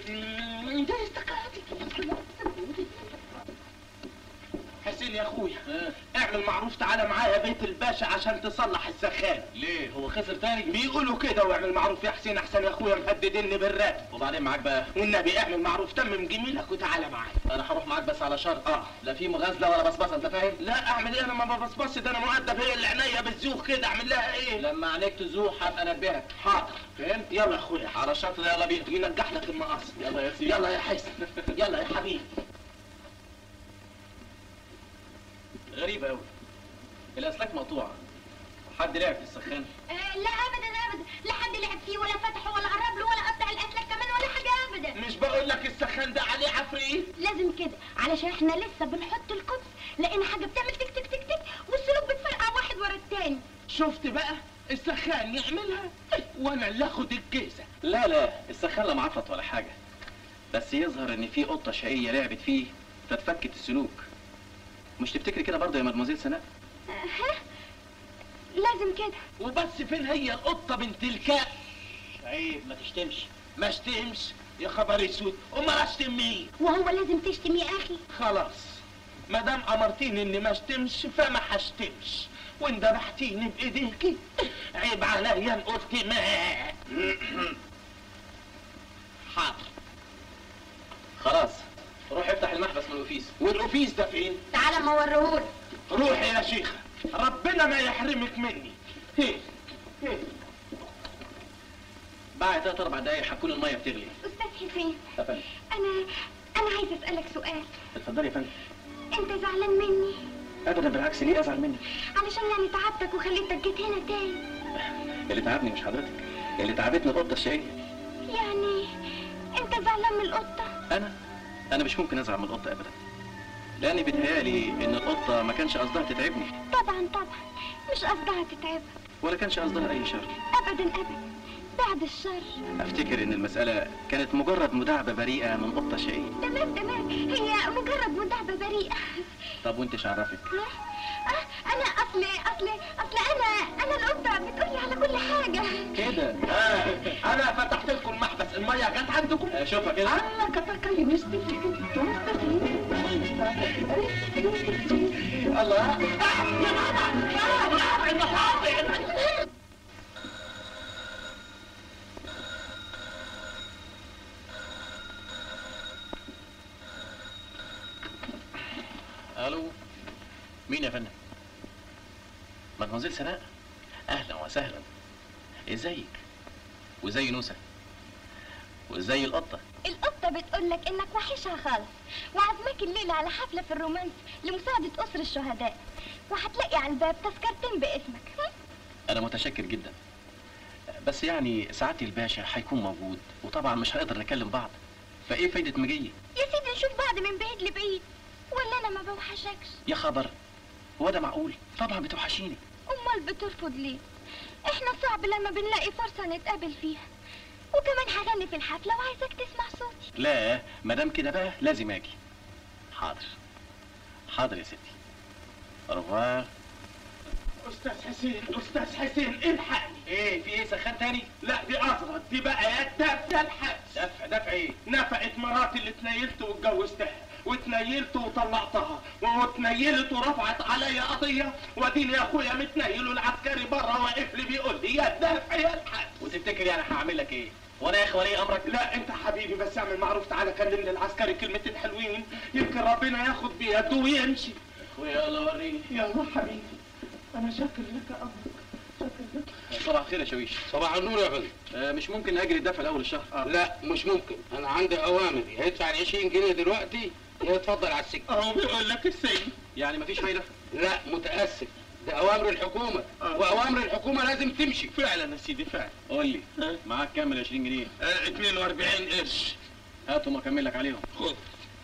حسين يا اخويا، اعمل معروف تعالى معايا بيت الباشا عشان تصلح السخان.
ليه هو خسر تاني؟
بيقولوا كده، واعمل معروف يا حسين احسن يا اخويا، مهددني بالراتب.
وبعدين معاك بقى؟
والنبي اعمل معروف تمم جميلك وتعالى معايا.
انا هروح معاك بس على شرط.
اه
لا في مغازله ولا بصبصه، انت فاهم؟
لا اعمل ايه انا ما ببصبص، ده انا مؤدب، هي اللي عينيا بتزوخ كده، اعمل لها ايه؟
لما عينيك تزوح هبقى انبهك.
حاضر.
فهمت؟
يلا يا اخويا
على الشرط ده يلا بينا.
ينجح لك المقص.
يلا يا سيدي.
يلا يا حسن. يلا يا حبيبي.
غريبة أوي. الأسلاك مقطوعة. حد لعب في السخان؟
آه لا ابدا ابدا، لا حد لعب فيه ولا فتحه ولا قرب له ولا قطع الاسلاك كمان ولا حاجه ابدا.
مش بقول لك السخان ده عليه عفريت؟
لازم كده علشان احنا لسه بنحط القدس لقينا حاجه بتعمل تك تك تك تك والسلوك بتفرقع واحد ورا التاني.
شفت بقى؟ السخان يعملها وانا اللي اخد الجيزه.
لا لا السخان لا معفط ولا حاجة. بس يظهر إن في قطة شقية لعبت فيه فاتفكت السلوك. مش تفتكري كده برضه يا مدموزيل سناء؟
ها؟ لازم كده.
وبس فين هي القطه بنت الكلب؟
عيب ما تشتمش.
ما اشتمش؟ يا خبر اسود، امال اشتم مين؟
وهو لازم تشتم يا اخي؟
خلاص ما دام امرتيني اني ما اشتمش فما هشتمش، وان ذبحتيني بايديكي عيب عليا ان قلت ما. حاضر.
خلاص روح افتح المحبس من الأوفيس.
والاوفيس ده فين؟
تعالى ما اوريهولك.
روحي يا شيخه، ربنا ما يحرمك مني. هي هي
بعد تلات أربع دقايق هتكون المية بتغلي.
استاذ حسين
يا فندم.
انا انا عايزه اسالك سؤال.
اتفضلي يا فندم.
انت زعلان مني؟
أبدا بالعكس، ليه أزعل منك؟
علشان يعني تعبتك وخليتك جيت هنا تاني.
اللي تعبني مش حضرتك، اللي تعبتني القطة الشقية.
يعني انت زعلان من القطه؟
أنا؟ أنا مش ممكن أزعل من القطة أبدا. لأني بيتهيألي إن القطة ما كانش قصدها تتعبني.
طبعا طبعا مش قصدها تتعبك.
ولا كانش قصدها أي شر.
ابدا ابدا بعد الشر.
أفتكر إن المسألة كانت مجرد مداعبة بريئة من قطة شقية.
تمام تمام، هي مجرد مداعبه بريئه.
طب وأنت إيش عرفك؟
ها؟ اه انا اصلي اصلي اصلي انا انا القطه بتقولي على كل حاجه
كده. آه. انا فتحت لكم المحبس، الميه جت عندكم.
آه، شوفها كده.
انا كتكلم مستفيد الله. آه، يا ماما يا ماما المصابي.
الو، مين يا فندم؟ مدموزيل سناء، اهلا وسهلا. ازيك؟ وزي نوسة؟ وزي القطة؟
القطه بتقولك انك وحشها خالص، وعزمك الليله على حفله في الرومانس لمساعده اسر الشهداء، وهتلاقي على الباب تذكرتين باسمك.
انا متشكر جدا، بس يعني سعادة الباشا هيكون موجود، وطبعا مش هنقدر نكلم بعض، فايه فايدة مجية؟
يا سيدي نشوف بعض من بعيد لبعيد، ولا انا ما بوحشكش؟
يا خبر، هو ده معقول؟ طبعا بتوحشيني.
امال بترفض ليه؟ احنا صعب لما بنلاقي فرصه نتقابل فيها، وكمان هغني في الحفله وعايزك تسمع صوتي.
لا، مادام كده بقى لازم اجي. حاضر حاضر يا ستي. أوروار.
استاذ حسين، استاذ حسين الحقني.
ايه في ايه، سخان تاني؟
لا دي اصغر، دي بقى يا دفع الحبس.
دفع دفع ايه؟
نفقت مراتي اللي اتنيلت واتجوزتها، واتنيلت وطلقتها، واتنيلت ورفعت عليا قضيه، واديني يا اخويا متنيل والعسكري بره واقف لي بيقول لي يا دفع يا الحبس.
وتفتكر يعني هعمل لك ايه؟ وانا يا اخي ولي امرك؟
لا انت حبيبي بس اعمل معروف، تعالى كلم لي العسكري كلمتين حلوين، يمكن ربنا ياخد بيده ويمشي.
اخويا الله وريني.
يلا حبيبي، انا شاكر لك يا امرك، شاكر لك.
صباح الخير يا شويش.
صباح النور يا فندم.
آه مش ممكن اجري الدفع الاول الشهر؟
آه. لا مش ممكن، انا عندي اوامر، يا يدفع ال عشرين جنيه دلوقتي يا يتفضل على السجن.
اهو بيقول لك السجن.
يعني مفيش فايده؟
لا متاسف، ده اوامر الحكومه،
آه.
واوامر الحكومه لازم تمشي.
فعلا يا سيدي فعلا.
قول لي
آه.
معاك كام ال عشرين جنيه؟
آه اتنين واربعين قرش.
هاتهم اكمل لك عليهم.
خد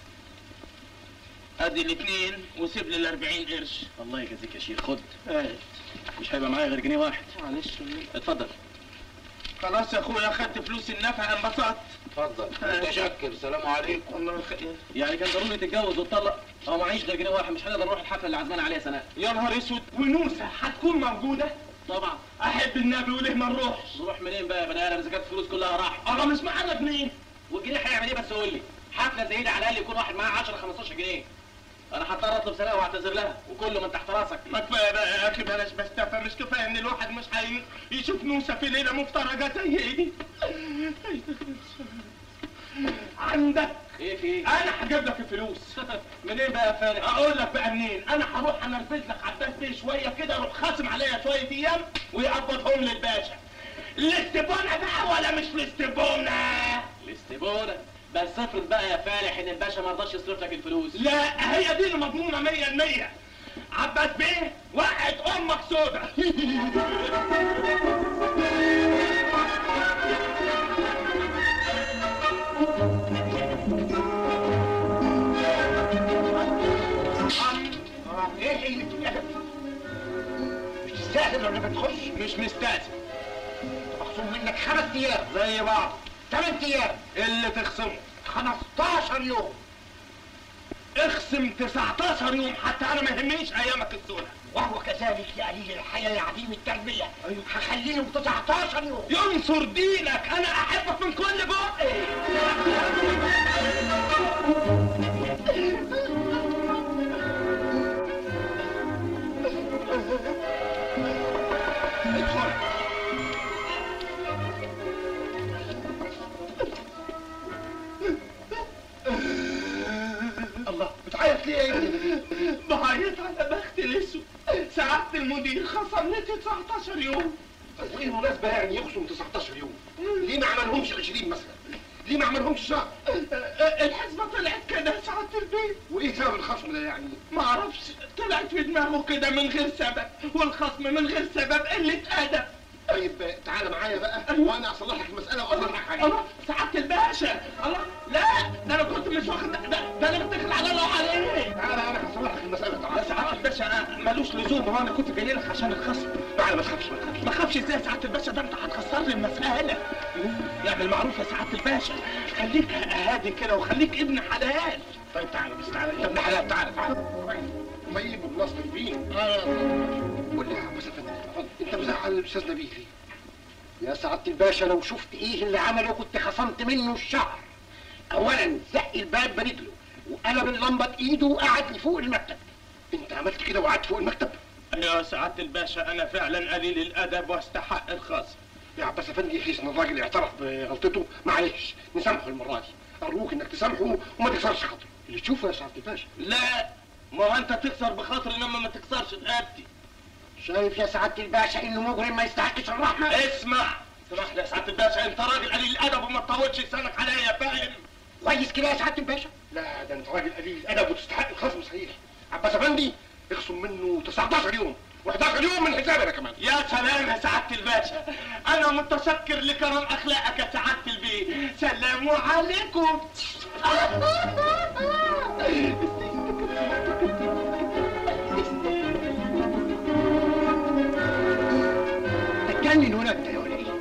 ادي الاثنين وسيب لي ال أربعين قرش.
الله يجازيك يا شيخ، خد.
آه.
مش هيبقى معايا غير جنيه واحد.
معلش
اتفضل.
خلاص يا اخويا، خدت فلوس النفقه انبسطت.
اتفضل.
آه.
متشكر، سلام عليكم.
الله يخليك.
يعني كان ضروري تتجوز وتطلق؟ او معيش غير جنيه واحد، مش هنقدر نروح الحفله اللي عزمان عليها سناء.
يا نهار اسود، ونوسه هتكون موجوده؟
طبعا.
احب النبي وليه ما نروحش؟
نروح منين بقى يا بني ادم اذا كانت الفلوس كلها راحت؟
انا مش معانا جنيه.
والجنيه هيعمل ايه بس قول لي؟ حفله زي دي على الاقل يكون واحد معاه عشرة خمستاشر جنيه. انا هضطر اطلب سناء واعتذر لها، وكله من تحت راسك.
ما كفايه بقى يا اخي، بلاش بستفى، مش كفايه ان الواحد مش هي يشوف نوسه في ليله مفترجه زي دي. عندك
ايه في ايه؟
انا هجيب لك الفلوس.
منين بقى يا فارق؟
اقول لك بقى منين، انا هروح انرفز لك عباس بيه شويه كده، اروح خاصم عليا شويه ايام ويقبضهم للباشا. الاستبونه بقى ولا مش الاستبونه؟
الاستبونه. بس افرض بقى يا فالح ان الباشا ما رضاش يصرف لك الفلوس.
لا هي دي اللي مضمونه مية المية. عباس بيه وقعت امك سودا.
ايه اللي بتتقلب؟ مش تستاذن ولا بتخش؟
مش مستأذن.
مخصوم منك خمس ايام
زي بعض.
ثمان ايام
اللي تخصمه
خمستاشر يوم.
اخصم تسعتاشر يوم حتى انا ما يهمنيش ايامك السوداء.
وهو كذلك يا قليل الحياة يا عديم التربية. أيوه. هخليهم تسعتاشر يوم.
ينصر دينك، انا احبك من كل بقي. ادخل.
الله، بتعيط ليه يا ابني؟
بعيط على بختي الاسود. سعادة المدير خصم لي تسعتاشر يوم.
طب وايه المناسبة يعني يخصم تسعتاشر يوم؟ ليه ما عملهمش عشرين مثلا؟ ليه ما عملهمش شهر؟
الحسبة طلعت كده يا سعادة البيت.
وايه سبب الخصم ده يعني؟
ما اعرفش، طلعت في دماغه كده من غير سبب، والخصم من غير سبب قلة أدب.
طيب تعالى معايا بقى وانا اصلح لك المسألة واصلح لك حاجة.
الله، سعادة الباشا، الله، لا ده انا كنت مش واخد، ده, ده انا متكل على الله عليه.
تعالى انا هصلح لك المسألة.
يا
تعالى.
سعادة الباشا ملوش لزوم، هو انا كنت جاي لك عشان الخصم.
تعالى ما تخافش ما تخافش.
ما خافش ازاي يا سعادة الباشا، ده انت هتخسر لي المسألة. يعمل معروف يا سعاده الباشا، خليك هادي كده وخليك ابن حلال.
طيب تعالى بس تعالى، انت ابن حلال، تعالى تعالى. طيب وبلاص طيبين. اه قول لي يا عباس افندي، انت مزعل الاستاذ نبيل ليه؟
يا سعادة الباشا لو شفت ايه اللي عمله كنت خصمت منه الشهر. اولا زق الباب برجله وقلب اللمبه بايده وقعد لي فوق المكتب.
انت عملت كده وقعدت فوق المكتب؟
ايوه يا سعاده الباشا، انا فعلا قليل الادب واستحق الخصم.
يا عباس افندي حيث ان الراجل اعترف بغلطته، معلش نسامحه المره دي، ارجوك انك تسامحه وما تكسرش خاطره. اللي تشوفه يا سعاده الباشا.
لا، ما هو انت تكسر بخاطري انما ما تكسرش رقبتي.
شايف يا سعادة الباشا انه مجرم ما يستحقش الرحمه؟
اسمع، اسمح لي يا سعاده الباشا، انت راجل قليل الادب وما تطولش لسانك عليا، فاهم؟
كويس كده يا سعادة الباشا؟
لا ده انت راجل قليل الادب وتستحق الخصم صحيح. عباس افندي اخصم منه تسعتاشر يوم و11 يوم من حسابي انا كمان.
يا سلام يا سعاده الباشا، انا متشكر لكرم اخلاقك يا سعاده البيه. سلام عليكم.
تتجنن هنا انت يا ولا ايه؟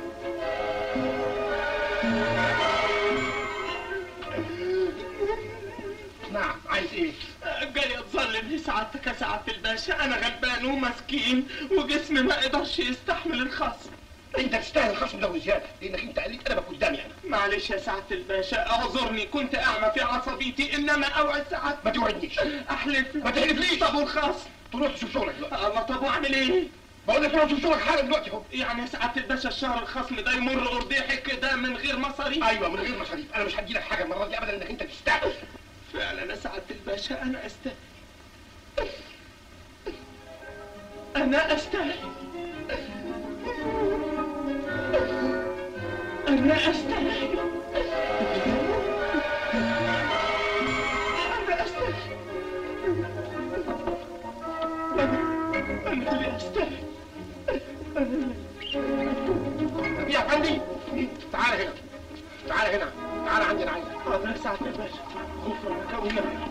نعم، عايز ايه؟
جاي اتظلم لسعادتك يا سعاده الباشا، انا غلبان ومسكين وجسمي ما يقدرش يستحمل الخصم.
انت تستاهل الخصم ده وزياده، لانك انت قليل ادبك قدامي انا.
معلش يا سعاده الباشا، اعذرني، كنت اعمى في عصبيتي، انما اوعد سعادتك.
ما توعدنيش.
احلف لك.
ما تحلفليش.
طب والخصم؟
تروح تشوف شغلك دلوقتي.
الله، طب واعمل ايه؟
بقول لك تروح تشوف شغلك حالا دلوقتي اهو.
يعني يا سعاده الباشا الشهر الخصم ده يمر قرديحي كده من غير مصاريف؟
ايوه من غير مصاريف، انا مش هدي لك حاجه المره دي ابدا انك انت تستاهل.
فعلا يا سعاده الباشا انا استاهل. انا استاهل. انا استاهل. انا استاهل. انا اللي استاهل.
طب يا فندي تعالى هنا، تعالى هنا، تعالى عندي انا عايزك.
حاضر يا سعاده الباشا، غفرانك والنبي.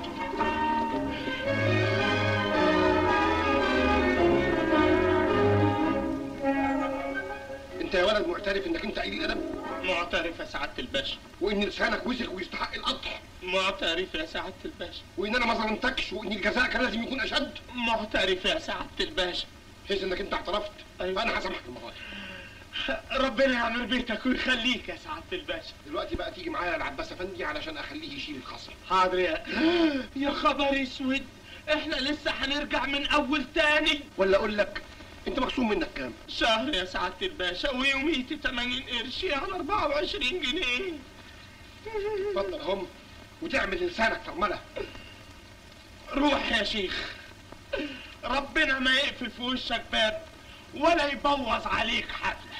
انت يا ولد معترف انك انت قليل الادب؟
معترف يا سعاده الباشا.
وان لسانك وسخ ويستحق القطع؟
معترف يا سعاده الباشا.
وان انا ما ظلمتكش وان الجزاء كان لازم يكون اشد؟
معترف يا سعاده الباشا.
حيث انك انت اعترفت،
أيوة.
فانا هسامحك المره دي.
ربنا يعمر بيتك ويخليك يا سعاده الباشا.
دلوقتي بقى تيجي معايا العباس افندي علشان اخليه يشيل الخصم.
حاضر يا يا خبر اسود، احنا لسه هنرجع من اول تاني.
ولا اقول لك انت مخصوم منك كام؟
شهر يا سعاده الباشا ويوميتي تمانين قرش، يعني اربعة وعشرين جنيه.
اتفضل هم، وتعمل لسانك فرمله.
روح يا شيخ، ربنا ما يقفل في وشك باب ولا يبوظ عليك حفله.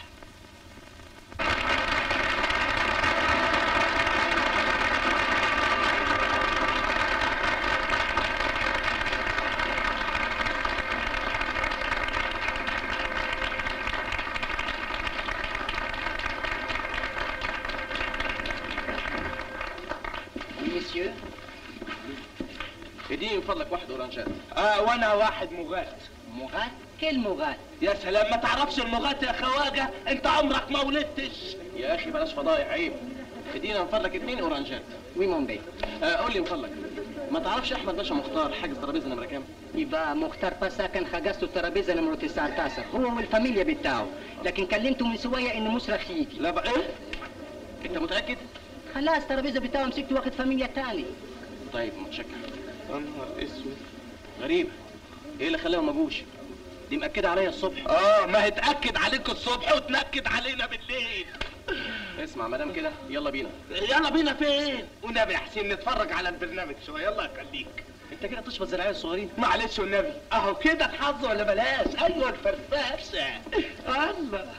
مسيو
اديني من فضلك واحد اورانجات.
اه وانا واحد مغات.
مغات؟ كل مغات؟
يا سلام، ما تعرفش المغات يا خواجه؟ انت عمرك ما ولدتش.
يا اخي بلاش فضايح، عيب. ادينا من فضلك اتنين اورانجات.
وي مون بي؟
آه قول لي من فضلك، ما تعرفش احمد باشا مختار حاجز ترابيزه نمره كام؟
يبقى مختار باسا كان حجزته الترابيزه نمرة تسعتاشر هو والفاميليا بتاعه، لكن كلمته من سويه انه مسرح يجي.
لا بقى ايه؟ انت متاكد؟
خلاص الترابيزه بتاعه مسكته واخد فاميليا تاني.
طيب متشكر.
يا نهار اسود.
غريب، ايه اللي خلاهم ما جوش؟ دي مأكدة عليا الصبح.
اه ما هتأكد عليك الصبح وتنكد علينا بالليل.
اسمع مدام كده يلا بينا.
يلا بينا فين؟ والنبي يا حسين نتفرج على البرنامج شويه، يلا يخليك.
انت كده تشبط زي العيال الصغيرين.
معلش والنبي، اهو كده الحظ ولا بلاش؟ ايوه الفرفشه. الله.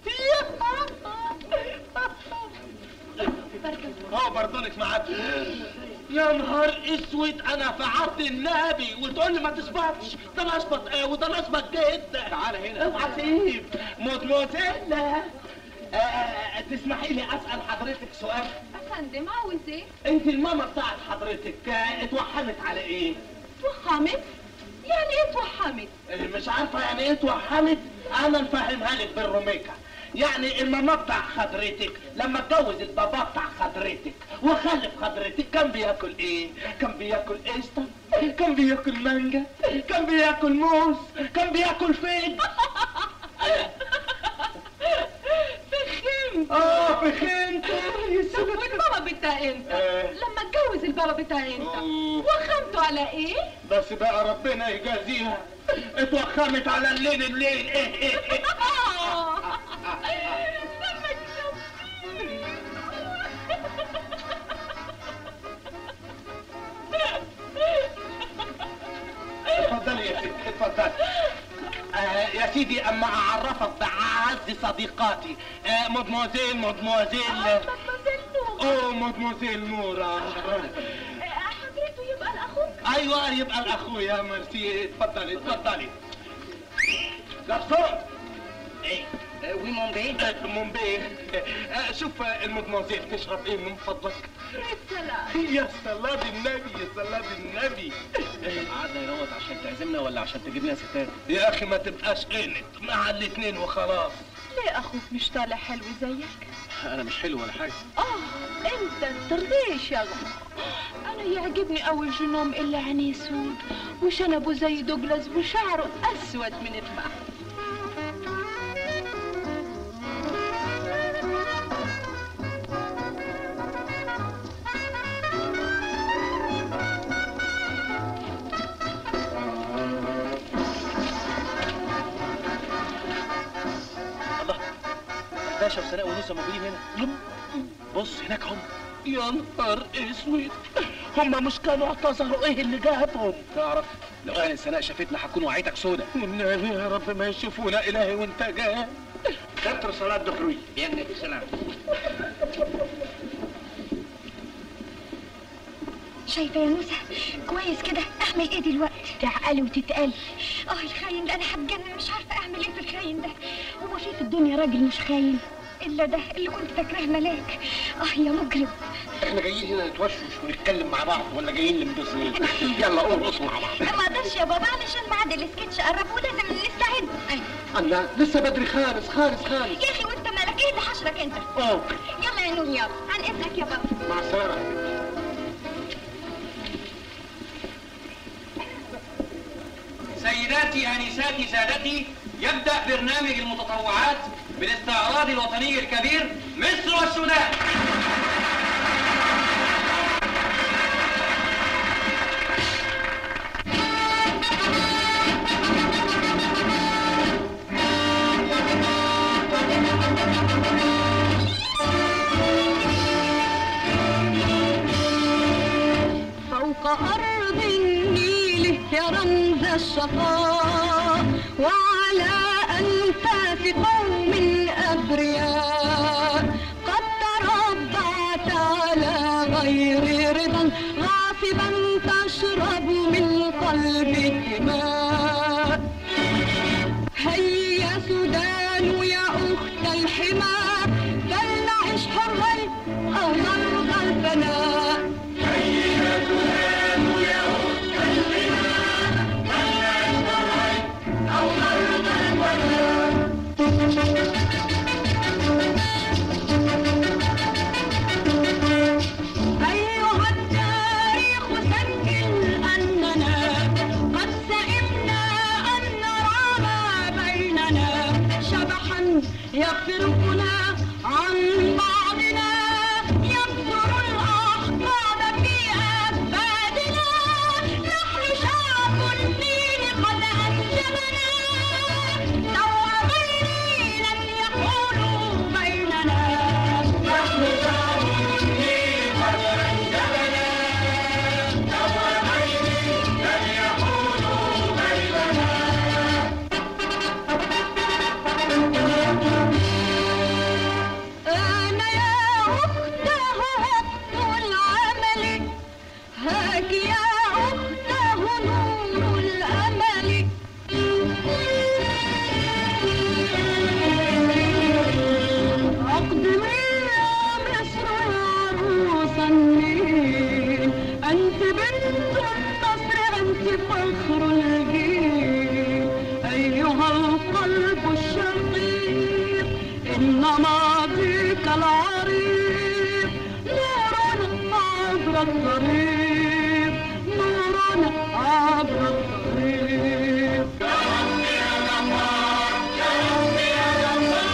اه برضونك معاك. يا نهار اسود، انا فعلت النبي وتقول لي ما تشبطش. ده انا اشبط ايه وده انا اشبط جدا.
تعالى هنا.
اوعى تسيب مدموزيلا. آه تسمحي لي اسال حضرتك سؤال؟
افندم عاوز ايه؟
انت الماما بتاعت حضرتك آه اتوحمت على ايه؟
اتوحمت؟ يعني ايه اتوحمت؟
آه مش عارفه يعني ايه اتوحمت؟ انا نفهمها لك بالروميكا. يعني الماما بتاع حضرتك لما اتجوز البابا بتاع حضرتك وخلف حضرتك كان بياكل ايه؟ كان بياكل قشطه، كان بياكل مانجا، كان بياكل موز، كان بياكل فيج.
فخمت.
اه فخمت.
طب والبابا بتاع انت لما اتجوز البابا بتاع انت وخمته على ايه؟
بس بقى ربنا يجازيها اتوخمت على الليل الليل. ايه ايه ايه اتفضلي يا سيدي اتفضلي. آه يا سيدي اما اعرفك باعز صديقاتي آه مدموزيل مدموزيل
اه مدموزيل نورة.
اوه مدموزيل نورة.
حضرته يبقى الاخوك؟
ايوه يبقى الاخويا. ميرسي. اتفضلي اتفضلي. جرسون. ايه
وي مومبي؟
مومبي. شوف المدموزيل تشرب ايه من فضلك؟
السلام.
يا صلاة النبي يا صلاة النبي.
قعدنا ينوط عشان تعزمنا ولا عشان تجيب لنا ستات؟
يا اخي ما تبقاش قنت مع الاتنين وخلاص.
ليه اخوك مش طالع حلو زيك؟
انا مش حلو ولا حاجه.
اه انت الطريش يا غم. انا يعجبني قوي الجنوم اللي عينيه سود وشنبه زي دوجلاس وشعره اسود من الفحم.
باشا وسناء ونوسه موجودين هنا. بص هناك هم.
يا نهار اسود، هم مش كانوا اعتذروا؟ ايه اللي جابهم؟
تعرف لو كانت سناء شافتنا هتكون وعيتك سودا.
والنبي يا رب ما يشوفونا الهي وانت جاي. كتر صلاة دخلوي.
بيدك السلام.
شايفه يا نوسه كويس كده؟ اعمل ايه دلوقتي؟
تعقلي وتتقلي.
اه الخاين ده انا هتجنن، مش عارفه اعمل ايه في الخاين ده. هو في في الدنيا راجل مش خاين الا ده اللي كنت فاكراه ملاك. اه يا مجرم.
احنا جايين هنا نتوشوش ونتكلم مع بعض ولا جايين ننبسط؟ يلا قوم ارقصوا مع بعض.
ما اقدرش يا بابا علشان ميعاد السكتش قرب ولازم نستعد. ايوه
الله لسه بدري خالص خالص خالص.
يا اخي وانت مالك؟ ايه اللي حشرك انت؟
اه
يلا يا نون يلا عن اذنك يا بابا.
مع السلامه.
سيداتي انساتي سادتي، يبدأ برنامج المتطوعات بالاستعراض الوطني الكبير مصر والسودان.
فوق أرض النيل يا رمز الشقاء وعلى أنفاس قوم أبرياء قد تربعت على غير رضا غاصبا تشرب من قلبك ماء. هيا سودان يا أخت الحمى فلنعش حرا أو نرضى الفناء. هيا سودان يا أخت الحمى فلنعش حرا أو نرضى الفناء. أيها التاريخ سجل أننا قد سئمنا أن نرى ما بيننا شبحا يفرقنا عن بعضنا يبذر الأحقاد في أكبادنا. نحن شعب النيل قد أنجبنا دور غيري لن يقولوا بيننا. نحن شعب النيل قد أنجبنا دور غيري لن يقولوا بيننا. أنا يا أخته وقت العمل هاك يا أخته نور الأمل. أقدمي يا مصر عروس النيل أنت بنت النصر أنت فخر الجيل. أيها القلب الشقيق إن
الطريق نورنا عبر الطريق. يا رب يا جبار يا رب يا جبار.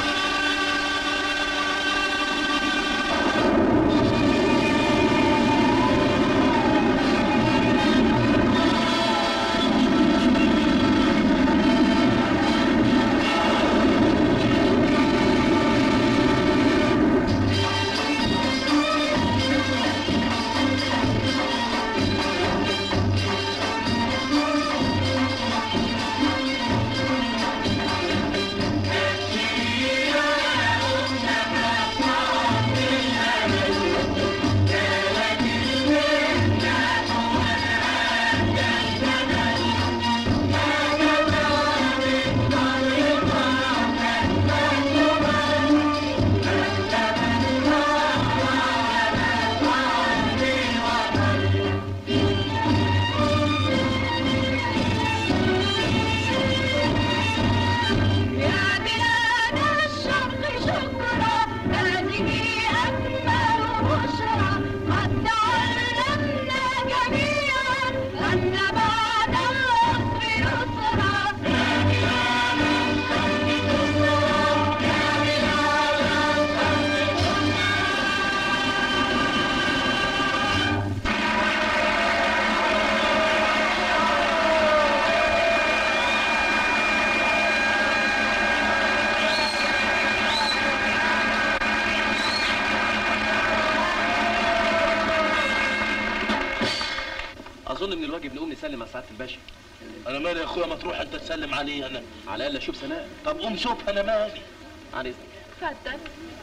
اظن من الواجب نقوم نسلم على سعاده الباشا.
انا مالي يا اخويا، ما تروح انت تسلم عليه انا.
على الاقل اشوف سناء.
طب قوم شوف، انا مالي.
عن اذنك.
اتفضل.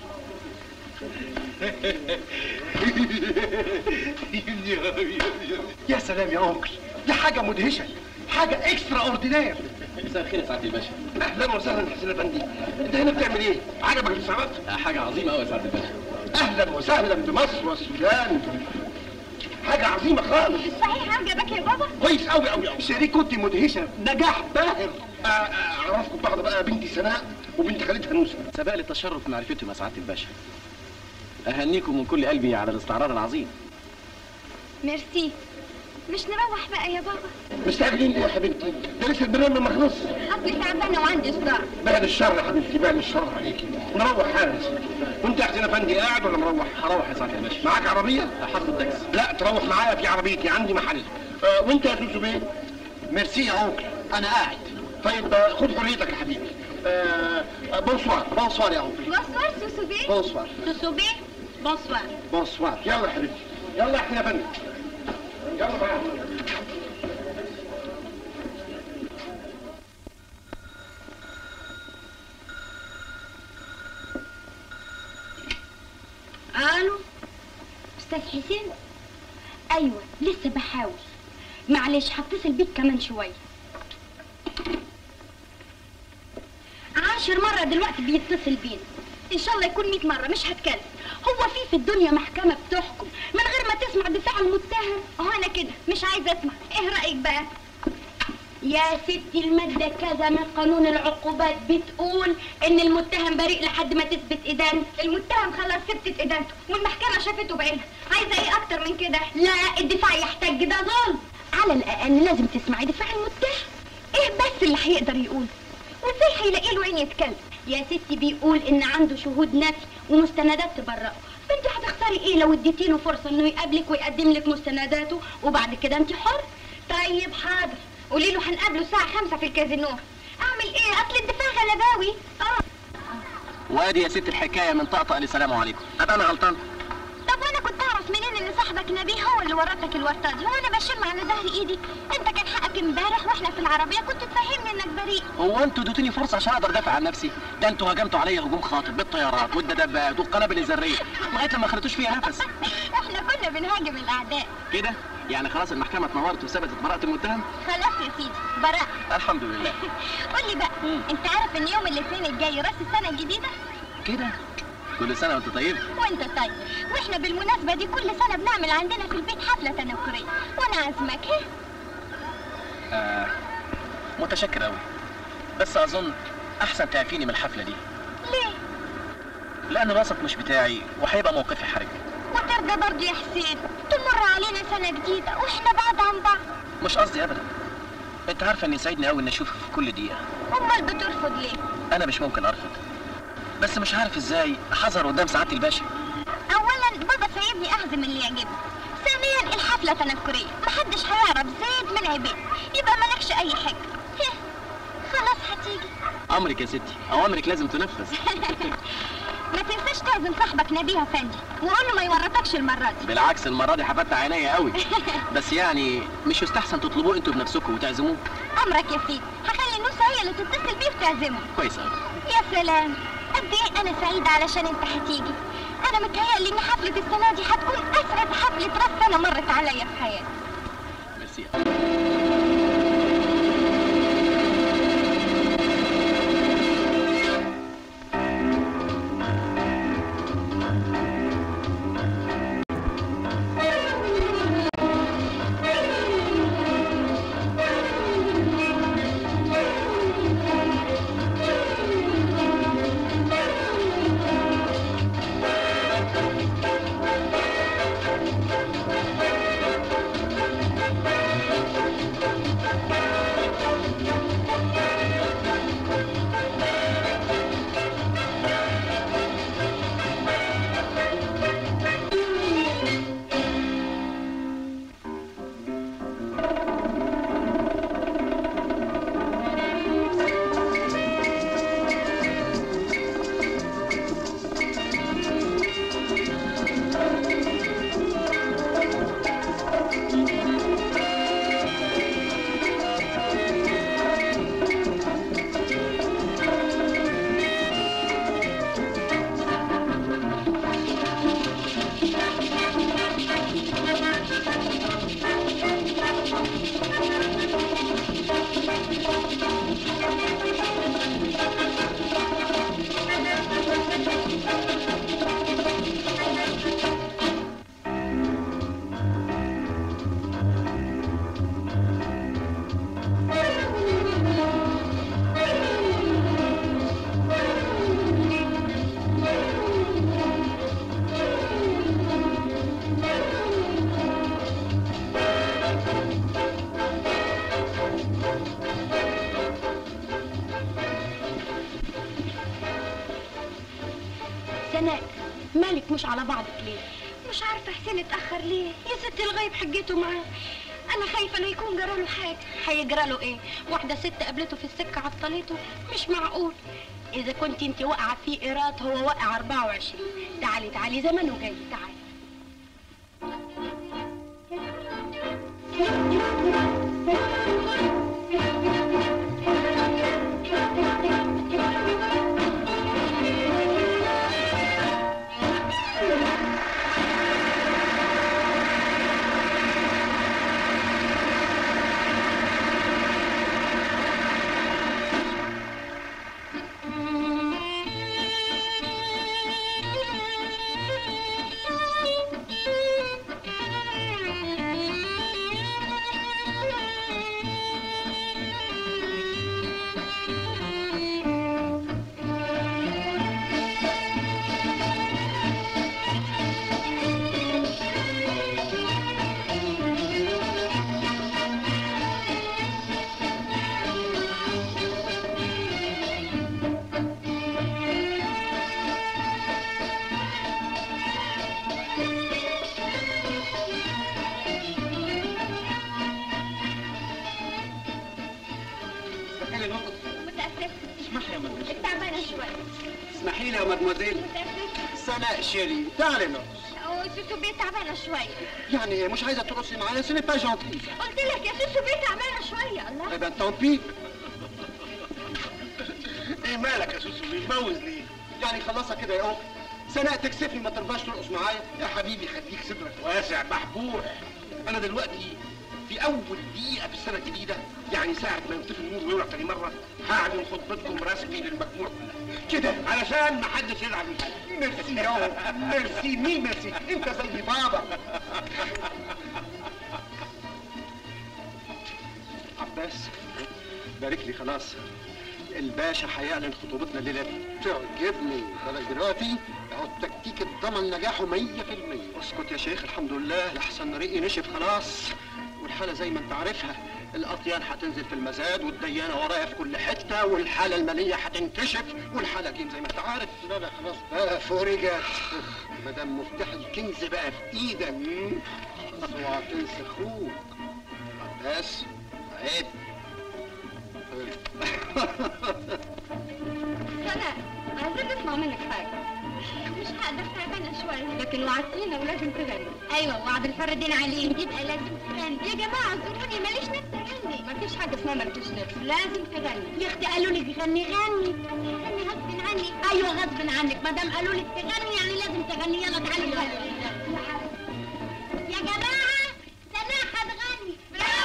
يا سلام يا انكل، دي حاجه مدهشه، حاجه اكسترا اوردينير.
مساء الخير يا سعاده الباشا.
اهلا وسهلا حسين افندي، انت هنا بتعمل ايه؟ عجبك السمك؟
حاجه عظيمه قوي يا سعاده الباشا.
اهلا وسهلا بمصر والسودان، حاجه عظيمه خالص.
صحيح عجبك يا بابا؟
كويس قوي قوي قوي.
شريكتي مدهشه، نجاح باهر.
آه، آه، اعرفكم بعض بقى، بنتي سناء وبنت خالتها نوسه.
سبق لي التشرف بمعرفتكم يا سعاده الباشا. اهنيكم من كل قلبي على الاستعراض العظيم.
ميرسي. مش نروح بقى يا بابا؟
مستعجلين ليه يا حبيبتي؟ ده لسه البرنامج ما خلصش.
اصلي تعبانه وعندي صداع.
بعد الشر يا حبيبتي، بعد الشر عليكي. نروح حالا. وانت يا حسين افندي قاعد ولا مروح؟
هروح يا سعاده الباشا.
معاك عربيه؟
هاخد تاكسي.
لا، تروح معايا في عربيتي، عندي محل. آه، وانت يا سوسو بيه؟
ميرسي يا انكل، انا قاعد.
طيب آه، خد حريتك يا حبيبي. آه، آه، بونسوار.
بونسوار يا انكل.
بونسوار سوسو بيه.
بونسوار.
سوسو بيه بونسوار.
بونسوار.
يلا يا حبيبتي، يلا يا حسين افندي، يلا معايا.
الو استاذ حسين؟ ايوه لسه بحاول، معلش هتصل بيك كمان شويه. عاشر مره دلوقتي بيتصل بينا، ان شاء الله يكون مية مره، مش هتكلم. هو في في الدنيا محكمه بتحكم من غير ما تسمع دفاع المتهم؟ اهو انا كده مش عايزه اسمع. ايه رايك بقى يا ستي؟ الماده كذا من قانون العقوبات بتقول ان المتهم بريء لحد ما تثبت ادانته. المتهم خلاص ثبتت ادانته والمحكمه شافته بعينها، عايزه ايه اكتر من كده؟ لا، الدفاع يحتاج، ده ظلم. على الاقل لازم تسمعي دفاع المتهم. ايه بس اللي هيقدر يقول؟ وازاي هيلاقي له عين يتكلم؟ يا ستي بيقول ان عنده شهود نفي ومستندات تبرئه، فانت هتخسري ايه لو اديتي له فرصه انه يقابلك ويقدم لك مستنداته وبعد كده انت حر. طيب حاضر، قولي له هنقابله الساعه خمسة في الكازينو. اعمل ايه؟ اصل الدفاع غلباوي. اه
وادي يا ست الحكايه من طقطق لسلام عليكم. ابقى انا غلطان؟
طب وانا كنت اعرف منين ان صاحبك نبيه هو اللي ورطك الورطه دي؟ هو انا بشم على ظهر ايدي؟ انت كان حقك امبارح واحنا في العربيه كنت تفهمني انك بريء.
هو انتوا اديتوني فرصه عشان اقدر ادافع عن نفسي؟ ده انتوا هجمتوا عليا هجوم خاطئ بالطيارات والدبابات والقنابل الذريه لغايه لما خليتوش فيها نفس.
احنا كنا بنهاجم الاعداء
كده يعني. خلاص المحكمه اتنورت وثبتت براءه المتهم؟
خلاص يا سيدي، براءه.
الحمد لله.
قول لي بقى، مم. انت عارف ان يوم الاثنين الجاي راس السنه الجديده؟
كده كل سنه وانت طيب.
وانت طيب. واحنا بالمناسبه دي كل سنه بنعمل عندنا في البيت حفله تنكريه وانا عازمك. ها
آه متشكر قوي، بس اظن احسن تعفيني من الحفله دي.
ليه؟
لان الوسط مش بتاعي وهيبقى موقفي حرج.
وترضى برضه يا حسين؟ طول مره مر علينا سنة جديدة واحنا بعاد عن بعض.
مش قصدي ابدا. انت عارفه ان يسعدني قوي ان اشوفك في كل دقيقه.
امال بترفض ليه؟
انا مش ممكن ارفض، بس مش عارف ازاي حظر قدام سعاده الباشا.
اولا بابا سايبني اهزم اللي يعجبني، ثانيا الحفله تنكريه محدش هيعرف زيد من عبيد، يبقى مالكش اي حاجه. خلاص هتيجي.
امرك يا ستي، اوامرك لازم تنفذ.
ما تنساش تعزم صاحبك نبيه افندي وقول له ما يورطكش المره دي.
بالعكس المره دي هفتح عينيا قوي. بس يعني مش يستحسن تطلبوه انتوا بنفسكم وتعزموه؟
امرك يا سيدي، هخلي نوسه هي اللي تتصل بيه وتعزمه.
كويس قوي.
يا سلام، قد ايه انا سعيده علشان انت هتيجي. انا متهيألي ان حفله السنه دي هتكون اسعد حفله راس سنه مرت عليا في حياتي.
ميرسي.
مالك مش على بعضك ليه؟ مش عارفه حسين اتاخر ليه؟ يا ستي الغيب حجته معاه. انا خايفه لا يكون جراله حاجه. هيجرى له ايه؟ واحده ست قابلته في السكه عطلته؟ مش معقول. اذا كنت انت واقعه في ايراد هو واقع أربعة وعشرين. تعالي تعالي زمانه جاي. تعالي.
اسمحي لي يا مدموزيل. سناء شيري تعالي نرقص.
سوسو بيه تعبانه شويه.
يعني مش عايزه ترقصي معايا؟ سي با جونتي.
قلت لك يا سوسو بيه تعبانه شويه. الله.
ايه بان طوبي.
ايه مالك يا سوسو بيه؟ مبوز ليه؟
يعني خلصها كده يا اخت. سناء تكسفني ما ترضاش ترقص معايا.
يا حبيبي خليك صدرك واسع محبوح. انا دلوقتي في اول دقيقه في السنه الجديده، يعني ساعه ما ينطفي النور ويولع تاني مره، هعلن خطبتكم رسمي للمجموع كده علشان ما حدش يزعل من حاجه.
ميرسي يا ميرسي. مين ميرسي؟ انت زي بابا. عباس بارك لي خلاص. الباشا هيعلن خطوبتنا الليله دي.
تعجبني بالك دلوقتي اهو التكتيك اتضمن نجاحه مية في المية.
اسكت يا شيخ، الحمد لله لحسن ريقي نشف خلاص، والحاله زي ما انت عارفها، الاطيان هتنزل في المزاد والديانه ورايا في كل حته، والحاله الماليه هتنكشف، والحاله جيم زي ما انت عارف.
لا لا خلاص بقى فرجت، ما دام مفتاح الكنز بقى في ايدك خلاص اوعى تنسى اخوك.
عباس عيب.
سناء عايزين نسمع منك حاجة. مش هقدر تعبانة شوية، لكن وعدتينا ولازم تغني. ايوه وعد الحر دين عليه، يبقى لازم تغني. يا جماعة اعذروني ماليش نفس اغني. مفيش حاجة اسمها مالكيش نفس، لازم تغني. يا اختي قالوا لك غني غني. غني غصب عني. ايوه غصب عنك، ما دام قالوا لك تغني يعني لازم تغني. يلا تعالي غني. يا جماعة سناء هتغني.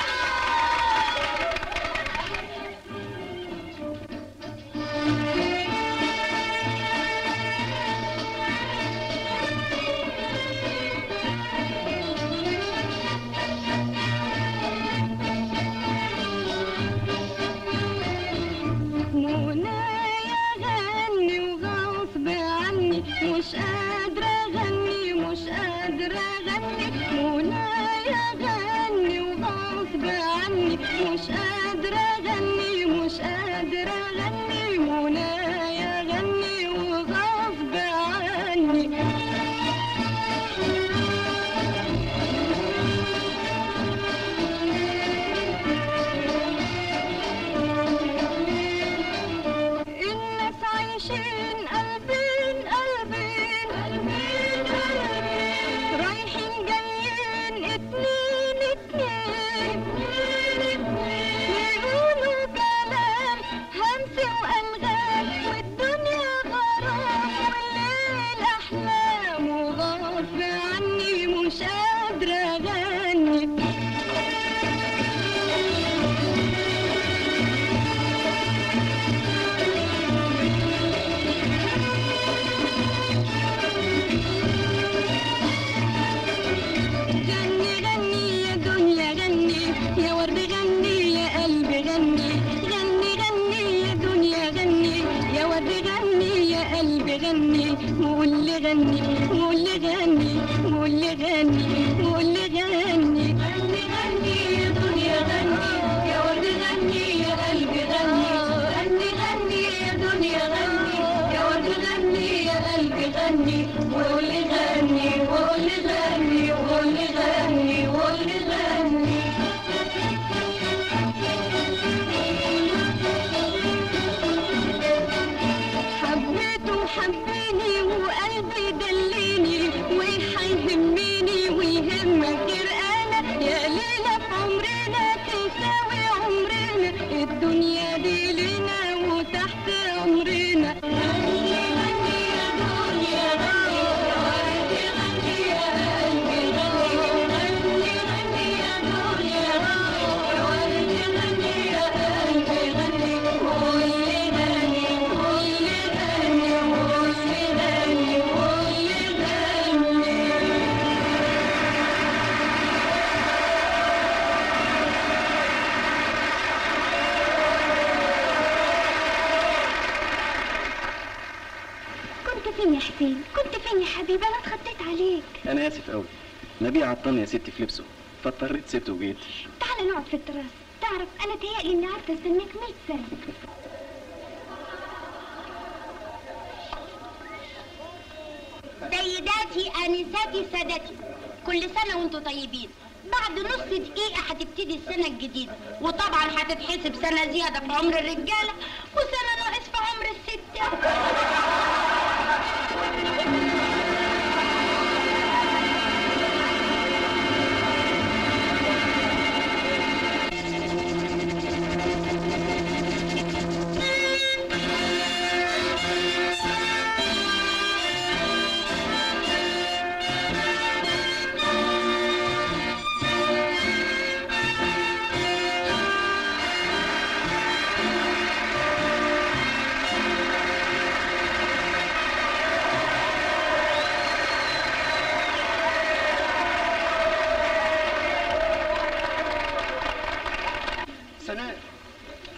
مش قادرة أغني مش قادرة أغني منايا غني وغصب عني. مش قادرة أغني مش قادرة أغني منايا غني وغصب عني. الناس عايشين قلبين قلبين قلبين قلبين، رايحين جايين اتنين اتنين اتنين اتنين، يقولوا كلام همس وألغام، والدنيا غرام والليل أحلام، وغصب عني مش قادرة أغني. غني واللي غني واللي غني واللي غني واللي غني غني غني يا دنيا غني يا ورد غني يا قلبي غني غني غني يا دنيا غني يا ورد غني يا قلبي غني واللي غني واللي غني واللي غني واللي غني. حبيني وقلبي دليني وحيهمني ويهمك غير انا، يا ليلة في عمرنا تساوي عمرنا، الدنيا دي لنا وتحت امرنا. غني غني يا دنيا غني يا ورد غني يا قلبي غني غني غني يا دنيا غني يا ورد غني يا قلبي غني واللي غني واللي غني فين يا حسين؟ كنت فين يا حبيبي؟ انا اتخطيت عليك.
انا اسف قوي، نبيع عطلني يا ستي في لبسه فاضطريت سبته وجيت.
تعال نقعد في التراس. تعرف انا تهيألي اني قعدت استناك مية سنة. سيداتي انساتي سادتي، كل سنة وانتم طيبين. بعد نص دقيقة هتبتدي السنة الجديدة، وطبعا هتتحسب سنة زيادة في عمر الرجالة وسنة ناقص في عمر الستات.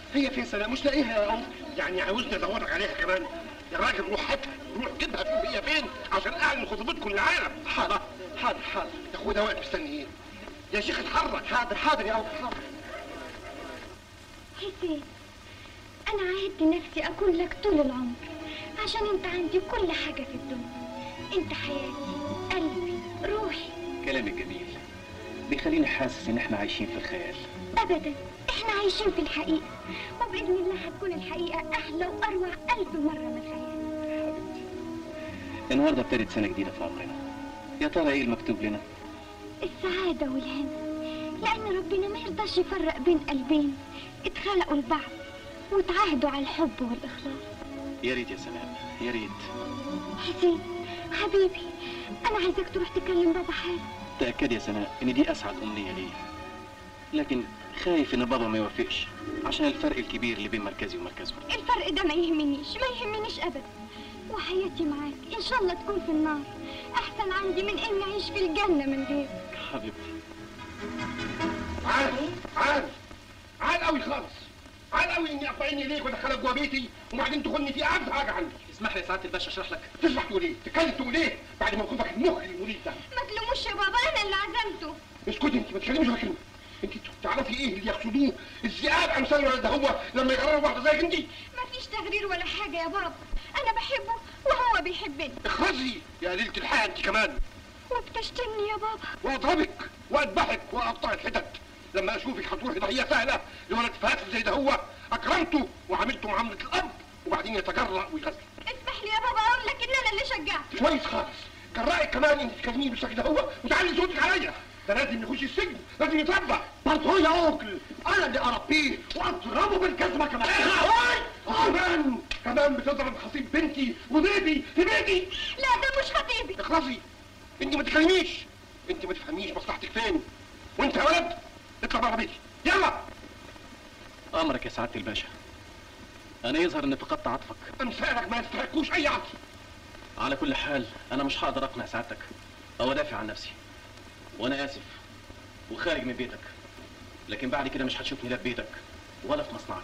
هي فين سناء؟ مش لاقيها يا عم. يعني عاوزني ادورك عليها كمان؟ يا راجل روح هاتها، روح جيبها شوف هي فين عشان اعلن خطوبتكم للعالم.
حاضر حاضر حاضر.
تاخدها واقف مستني ايه؟ يا شيخ اتحرك.
حاضر حاضر يا ابو حاضر.
حسين، انا عهدت نفسي اكون لك طول العمر عشان انت عندي كل حاجه في الدنيا. انت حياتي، قلبي، روحي.
كلامك جميل، بيخليني حاسس ان احنا عايشين في الخيال.
ابدا، احنا عايشين في الحقيقه، وباذن الله هتكون الحقيقه احلى واروع الف مره من الخيال.
حبيبتي، النهارده ابتدت سنه جديده في عمرنا. يا ترى ايه المكتوب لنا؟
السعاده والهنا، لان ربنا ما يرضاش يفرق بين قلبين اتخلقوا لبعض وتعاهدوا على الحب والاخلاص.
يا ريت يا سلام، يا ريت.
حسين حبيبي، انا عايزك تروح تكلم بابا حالا.
تأكد يا سناء ان دي اسعد امنية لي، لكن خايف ان بابا ما يوافقش عشان الفرق الكبير اللي بين مركزي ومركزه.
الفرق ده ما يهمنيش، ما يهمنيش ابدا، وحياتي معاك ان شاء الله تكون في النار احسن عندي من اني اعيش في الجنة من غيرك.
حبيبتي.
عال عال عال قوي خالص، عال قوي اني ارفع عيني ليك وادخلك جوه بيتي وبعدين تخوني في اهم حاجه عندي.
اسمح لي يا سعاده الباشا اشرح لك.
تسمح تقول ايه؟ تتكلم تقول ايه؟ بعد ما نكون المخ المريض ده.
ما تلوموش يا بابا، انا اللي عزمته.
اسكتي انت، ما تتكلميش ولا كلمه. انت تعرفي ايه اللي يقصدوه الذئاب امثال الولد ده هو لما يقرروا واحده زيك انت؟
مفيش تغرير ولا حاجه يا بابا، انا بحبه وهو بيحبني.
اخرسي يا ليله الحق انت كمان.
وبتشتمني يا بابا.
واضربك واذبحك واقطع الحتت لما اشوفك هتروحي ضحيه سهله لولد فاسد زي ده هو اكرمته وعملته معامله الاب وبعدين يتجرأ ويغزل.
اسمح لي يا بابا اقول لك ان انا اللي شجعت.
كويس خالص، جرأك كمان انت تكلميني بالشكل ده هو وتعلي صوتك عليا. ده لازم يخش السجن، لازم يتربى.
برضه يا اوكل انا اللي اربيه واضربه بالجزمه كمان.
كمان كمان بتضرب خطيب بنتي وبيبي في بيتي.
لا ده مش خطيبي.
اخلصي، انت ما تكلميش، انت ما تفهميش مصلحتك فين. وانت يا ولد اطلع بره بيتي يلا.
امرك يا سعاده الباشا. انا يظهر اني فقدت عطفك.
امثالك ما يستحقوش اي عطف.
على كل حال انا مش هقدر اقنع سعادتك او ادافع عن نفسي، وانا اسف وخارج من بيتك، لكن بعد كده مش هتشوفني لا في بيتك ولا في مصنعك.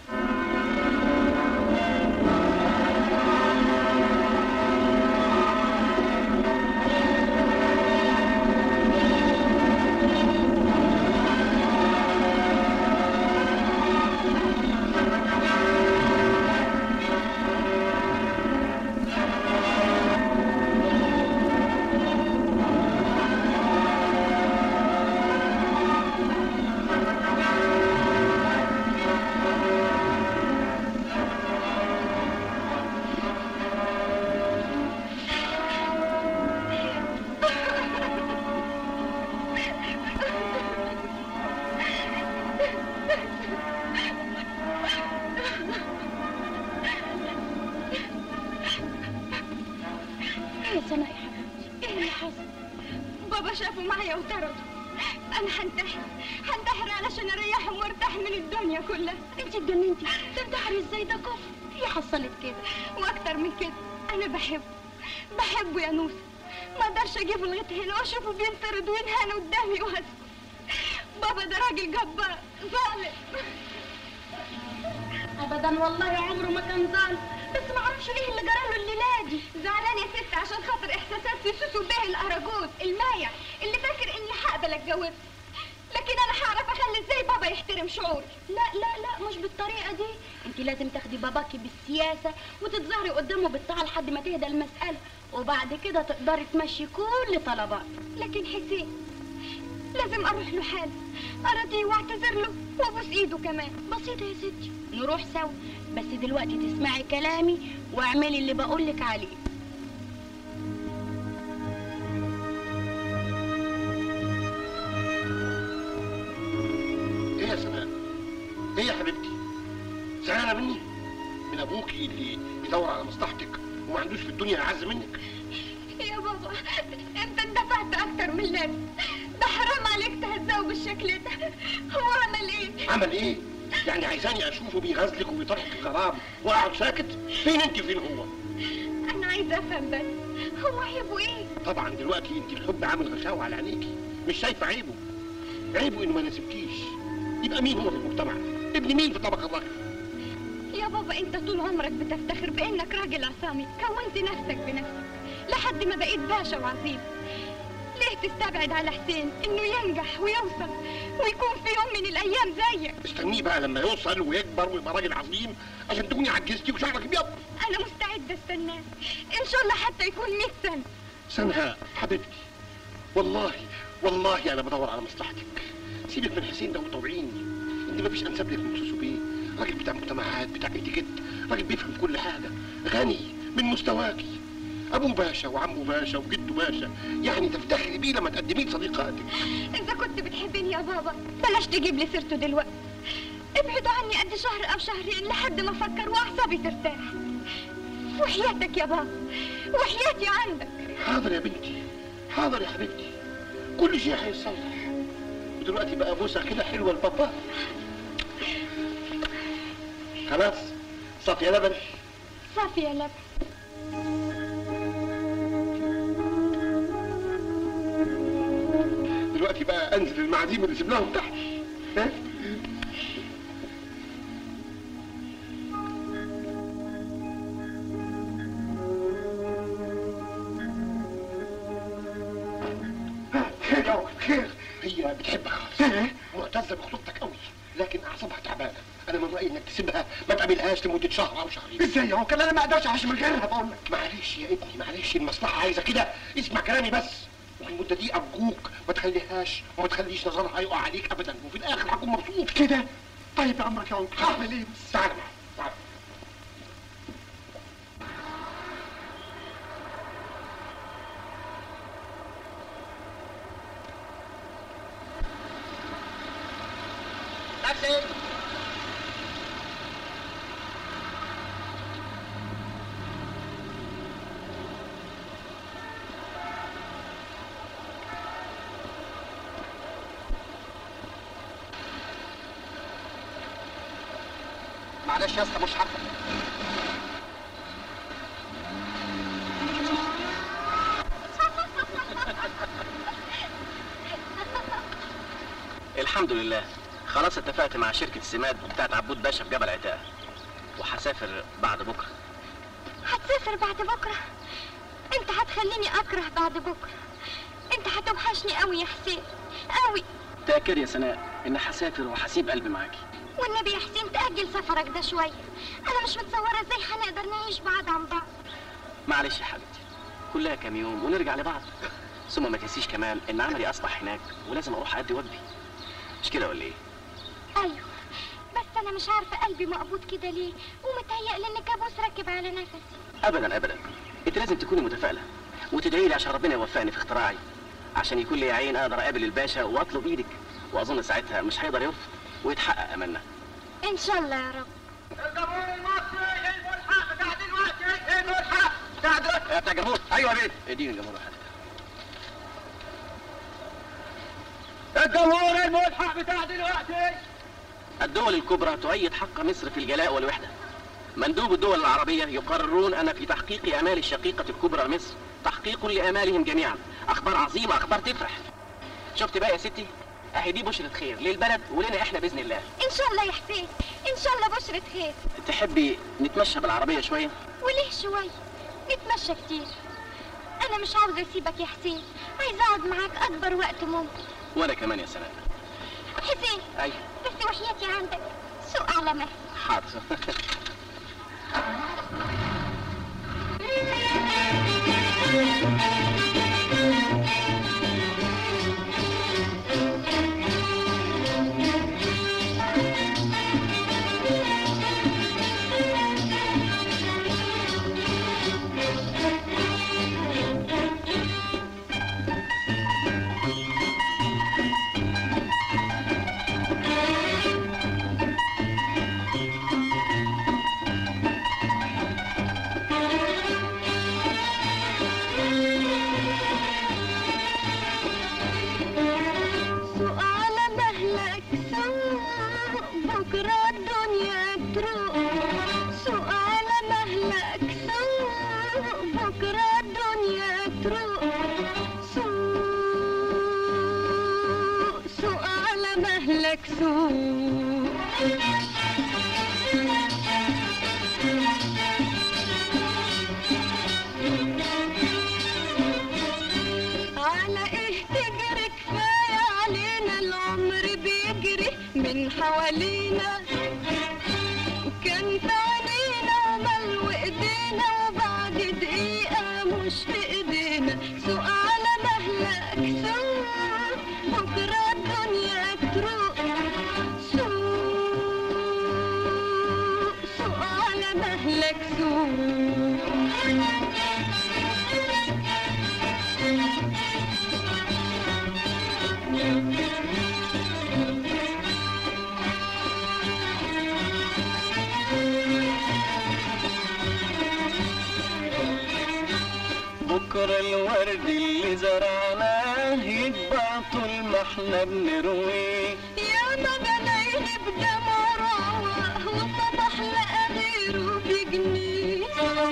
واشوفه بينطرد وينهان قدامي واسكت. بابا ده راجل جبار ظالم. ابدا والله عمره ما كان ظالم، بس ما اعرفش ايه اللي جراله الليله دي. زعلان يا ست عشان خاطر احساسات في سوسو بيه الاراجوز المايع اللي فاكر اني هقبل اتجوزه، لكن انا هعرف اخلي ازاي بابا يحترم شعوري. لا لا لا مش بالطريقه دي، انت لازم تاخدي باباكي بالسياسه وتتظاهري قدامه بالطاعه لحد ما تهدى المساله، وبعد كده تقدري تمشي كل طلباتك. لكن حسين لازم اروح له حالا اراضيه واعتذر له وابوس ايده كمان. بسيطه يا ستي، نروح سوا، بس دلوقتي تسمعي كلامي واعملي اللي بقولك عليه.
ايه يا سناء؟ ايه يا حبيبتي؟ زعلانه مني؟ من ابوكي اللي بيدور على مصلحتك وما عندوش في الدنيا اعز منك؟
يا بابا انت اندفعت اكتر من اللازم، ده حرام عليك تهزقه بالشكل ده. هو عمل ايه؟
عمل ايه؟ يعني عايزاني اشوفه بيغزلك وبيطرحك الغرام واقعد ساكت؟ فين انت فين هو؟
انا عايزه افهم بس هو عيبه ايه؟
طبعا دلوقتي انت الحب عامل غشاوه على عينيكي، مش شايفه عيبه. عيبه انه ما ناسبكيش. يبقى مين هو في المجتمع؟ ابن مين في طبق الراجل؟
يا بابا انت طول عمرك بتفتخر بانك راجل عصامي، كونت نفسك بنفسك لحد ما بقيت باشا وعظيم. ليه تستبعد على حسين انه ينجح ويوصل ويكون في يوم من الايام زيك؟
استنيه بقى لما يوصل ويكبر ويبقى راجل عظيم عشان تكوني عجزتي وشعرك ابيض.
انا مستعده استناه ان شاء الله حتى يكون مية سنه.
سنها حبيبتي، والله والله انا بدور على مصلحتك. سيبك من حسين ده وطوعيني، انت ما فيش انسب لك من سوسو بيه، راجل بتاع مجتمعات، بتاع اتيكيت، راجل بيفهم كل حاجه، غني من مستواكي، ابوه باشا وعمه باشا وجده باشا، يعني تفتخري بيه لما تقدميه لصديق قاتل.
اذا كنت بتحبني يا بابا بلاش تجيب لي سيرته دلوقتي، ابعدوا عني قد شهر او شهرين لحد ما افكر واعصابي ترتاح. وحياتك يا بابا، وحياتي عندك.
حاضر يا بنتي، حاضر يا حبيبتي، كل شيء هيتصلح. ودلوقتي بقى بوسه كده حلوه لبابا. خلاص صافيه لبن.
صافيه لبن.
دلوقتي بقى انزل المعازيم اللي سيبناهم تحت. ها؟ خير يا خير. هي بتحبك خالص، معتزه بخطوبتك قوي، لكن اعصابها تعبانه. انا من رايي انك تسيبها ما تقابلهاش لمده شهر او شهرين. ازاي يا هو كان انا ما اقدرش اعيش من غيرها بقول لك. معلش يا ابني معلش، المصلحه عايزه كده، اسمع كلامي بس. وفي المده دي ارجوك ما تخليهاش وما تخليش نظرها يقع عليك ابدا، وفي الاخر هكون مبسوط كده. طيب يا عمرك يا عمرك هعمل ايه بس؟ تعالى معايا تعالى.
تاكسي. معلش يا اسطى مش حقك.
الحمد لله خلاص اتفقت مع شركة السماد بتاعت عبود باشا في جبل عتاق، وهسافر بعد بكرة.
هتسافر بعد بكره؟ انت هتخليني اكره بعد بكره. انت هتوحشني قوي يا حسين قوي.
تأكد يا سناء ان هسافر وهسيب قلبي معاكي.
والنبي يا حسين تأجل سفرك ده شويه، انا مش متصوره ازاي هنقدر نعيش بعاد عن بعض.
معلش يا حبيبتي، كلها كام يوم ونرجع لبعض. ثم ما تنسيش كمان ان عملي اصبح هناك ولازم اروح ادي واجبي، مش كده ولا ايه؟
ايوه بس انا مش عارفه قلبي مقبوض كده ليه، ومتهيألي ان كابوس راكب على نفسي.
ابدا ابدا، انت لازم تكوني متفائله وتدعي لي عشان ربنا يوفقني في اختراعي، عشان يكون لي عين اقدر اقابل الباشا واطلب ايدك، واظن ساعتها مش هيقدر يرفض ويتحقق املنا.
ان شاء الله يا رب.
الجمهور المصري الملحق بتاع دلوقتي، الملحق بتاع دلوقتي.
يا بتاع جمهور. ايوه يا بيه، اديني الجمهور حضرتك.
الجمهور الملحق بتاع دلوقتي.
الدول الكبرى تؤيد حق مصر في الجلاء والوحدة. مندوب الدول العربية يقررون أن في تحقيق آمال الشقيقة الكبرى مصر تحقيق لآمالهم جميعا. أخبار عظيمة، أخبار تفرح. شفت بقى يا ستي؟ أهي دي بشرة خير للبلد ولنا إحنا بإذن الله.
ان شاء الله يا حسين، ان شاء الله بشرة خير.
تحبي نتمشى بالعربية شوية؟
وليه شوية؟ نتمشى كتير. أنا مش عاوزة أسيبك يا حسين، عايزة أقعد معاك أكبر وقت ممكن.
وأنا كمان يا سلام.
حسين.
أيوه.
بس وحياتي عندك سوق على مهلي.
حاضر.
مهلك سوق. على ايه تجري؟ كفاية علينا العمر بيجري من حوالينا، كان في عينينا وملو ايدينا وبعد دقيقة مش في ايدينا. سوق على مهلك سوق، بكرة الدنيا تروق. سوق سوق على مهلك سوق.
بكرة الورد اللي زرعناه يكبر طول ما احنا بنرويه.
يا ما بلاقيه بدمع رواه وصبح لقى غيره بجنيه.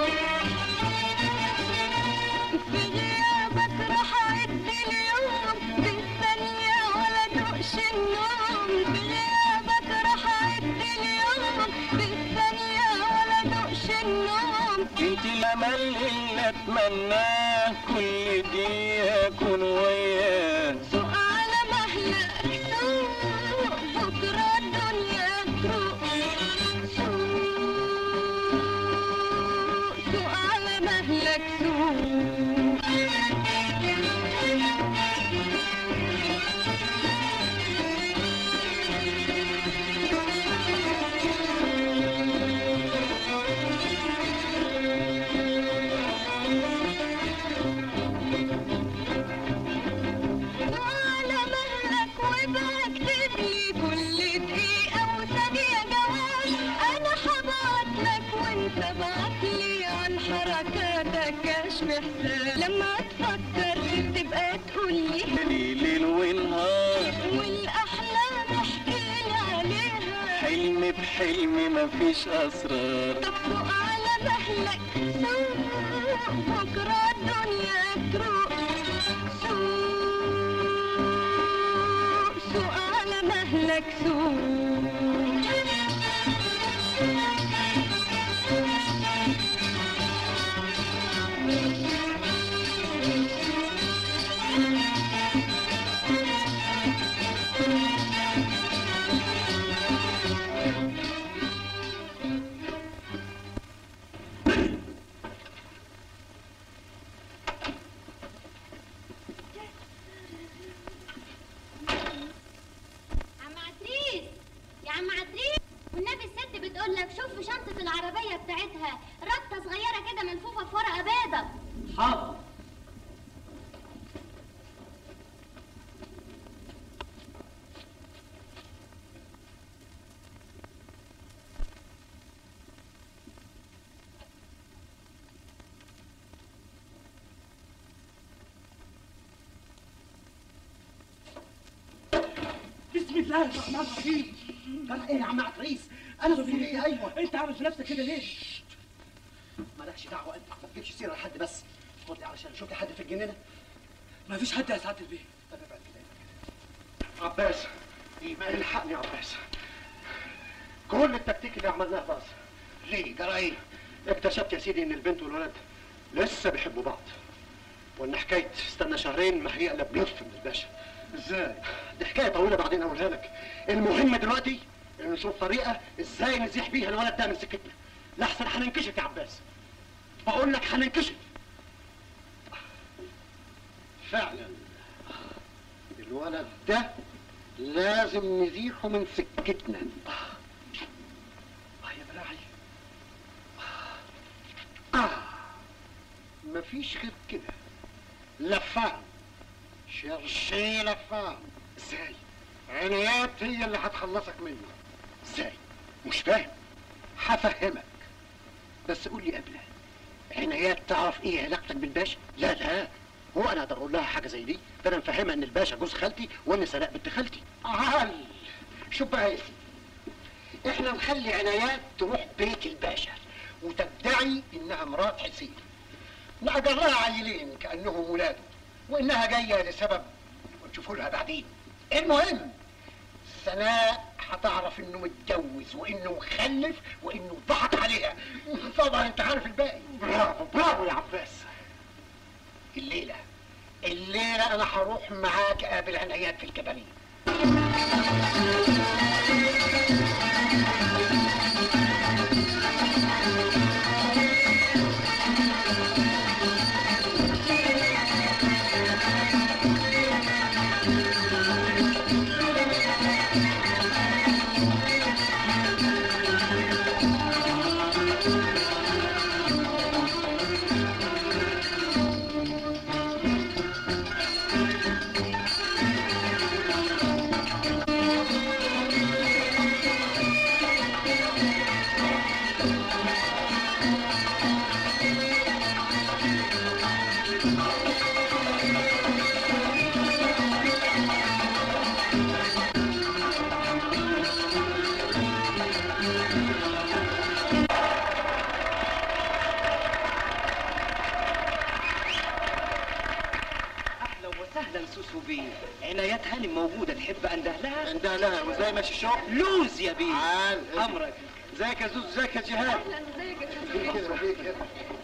في غيابك راح اعد اليوم بالثانية ولا دوقش النوم. في غيابك راح اعد اليوم بالثانية ولا دوقش النوم.
انت الامل اللي اتمناه كل دقيقة اكون وياه.
سوق على مهلك سوق، بكرة الدنيا تروق. سوق سوق على مهلك سوق. لما تفكر تبقى تقولي
ليل ونهار
والاحلام احكيلي عليها.
حلم بحلم مفيش اسرار.
طب سوق على مهلك سوق، بكره الدنيا تروق. سوق سوق على مهلك سوق.
العربية بتاعتها ربطة صغيرة كده ملفوفة في ورقة بيضة.
حاضر.
بسم الله الرحمن الرحيم.
جرى ايه يا عم عفريس؟ انا في ايه؟ ايوه
انت عامل في نفسك كده ليه؟
مالكش دعوه، انت ما تجيبش سيره لحد بس. خد لي علشان شوف لي حد في الجنينه.
ما فيش حد يا سعاده البيه.
طب ابعد كده. عباس ايه؟ ما الحقني يا عباس. كل التكتيك اللي عملناه باظ. ليه؟ جرى ايه؟ اكتشفت يا سيدي ان البنت والولد لسه بيحبوا بعض، وان حكايه استنى شهرين ما هي الا بلف من الباشا. ازاي؟ دي حكايه طويله بعدين اقولها لك. المهم دلوقتي ان نشوف طريقه ازاي نزيح بيها الولد ده من سكتنا، لحسن هننكشف يا عباس. بقول لك هننكشف. فعلا الولد ده لازم نزيحه من سكتنا. اه يا بلاعي. اه مفيش غير كده. لفان شرشي لفان. ازاي؟ عنايات هي اللي هتخلصك منه. ازاي؟ مش فاهم. هفهمك بس قول لي قبلها، عنايات تعرف ايه علاقتك بالباشا؟ لا لا، هو انا اقدر اقول لها حاجه زي دي؟ ده انا مفهمها ان الباشا جوز خالتي وان سناء بنت خالتي. عال شوف بقى يا سيدي، احنا نخلي عنايات تروح بيت الباشا وتدعي انها مرات حسين، نأجر لها عيلين كانهم ولاده، وانها جايه لسبب ونشوفوا لها بعدين. المهم سناء هتعرف انه متجوز وانه مخلف وانه ضحك عليها. طبعا انت عارف الباقي.
برافو برافو يا عباس.
الليله الليله انا هروح معاك اقابل عنايات في الكباريه.
عنايات هانم موجودة، تحب انده لها؟
انده لها. وازاي ماشي الشغل؟
لوز يا بيه.
عال
امرك.
ازيك يا زوز؟ ازيك يا جهاد؟
اهلا ازيك يا زوز؟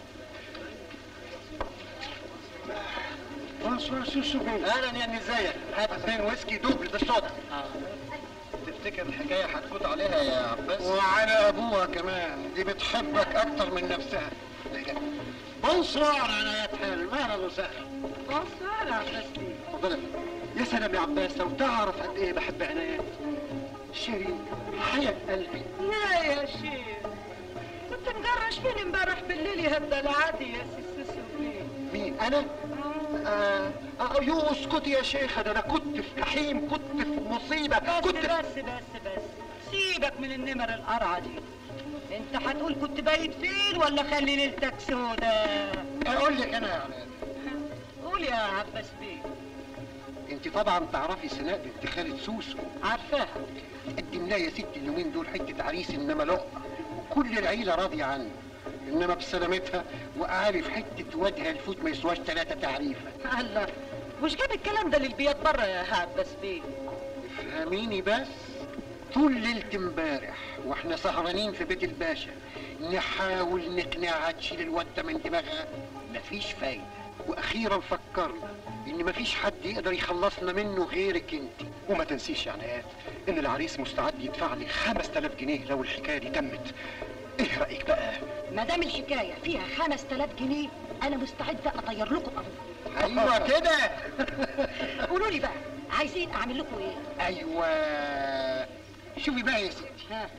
بونسوار سوسو بيه. اهلا يا ابني ازيك؟ هات اثنين ويسكي دوبل بالصودا. اه تفتكر الحكايه هتفوت عليها يا عباس؟ وعلى ابوها كمان، دي بتحبك اكتر من نفسها. بونسوار عنايات هانم، اهلا وسهلا.
بونسوار يا عباس بيه.
اتفضل. يا سلام يا عباس، لو تعرف قد ايه بحب عنايات. شيرين حياة قلبي.
لا يا شيخ، كنت مجرش فين امبارح بالليل يا الدلعاتي يا سيسي بيه.
مين انا؟ آه آه يو اسكتي يا شيخة، ده انا كنت في جحيم، كنت في مصيبة.
بس
كنت
بس بس بس سيبك من النمر القرعة دي. انت هتقول كنت بايت فين ولا خلي ليلتك سودا؟
اقول لك انا يعني.
قول يا عباس بيه.
انت طبعا تعرفي سناء بنت خالد سوسو.
عارفاها.
قدم لها يا ستي اليومين دول حته عريس انما لقمه، وكل العيله راضيه عنه، انما بسلامتها وقعالي في حته وجه الفوت ما يسواش ثلاثه تعريفه.
الله، مش جاب الكلام ده للبيات بره يا عباس بيه؟
افهميني بس. طول ليله امبارح واحنا سهرانين في بيت الباشا نحاول نقنعها تشيل الواد ده من دماغها، مفيش فايده. واخيرا فكرنا ان مفيش حد يقدر يخلصنا منه غيرك انت. وما تنسيش يا عنايات ان العريس مستعد يدفع لي خمس تلاف جنيه لو الحكايه دي تمت. ايه رايك بقى؟
ما دام الحكايه فيها خمس تلاف جنيه انا مستعده اطير لكم ابوكم.
ايوه كده.
قولوا لي بقى عايزين اعمل لكم ايه؟
ايوه شوفي بقى يا ستي.
ها.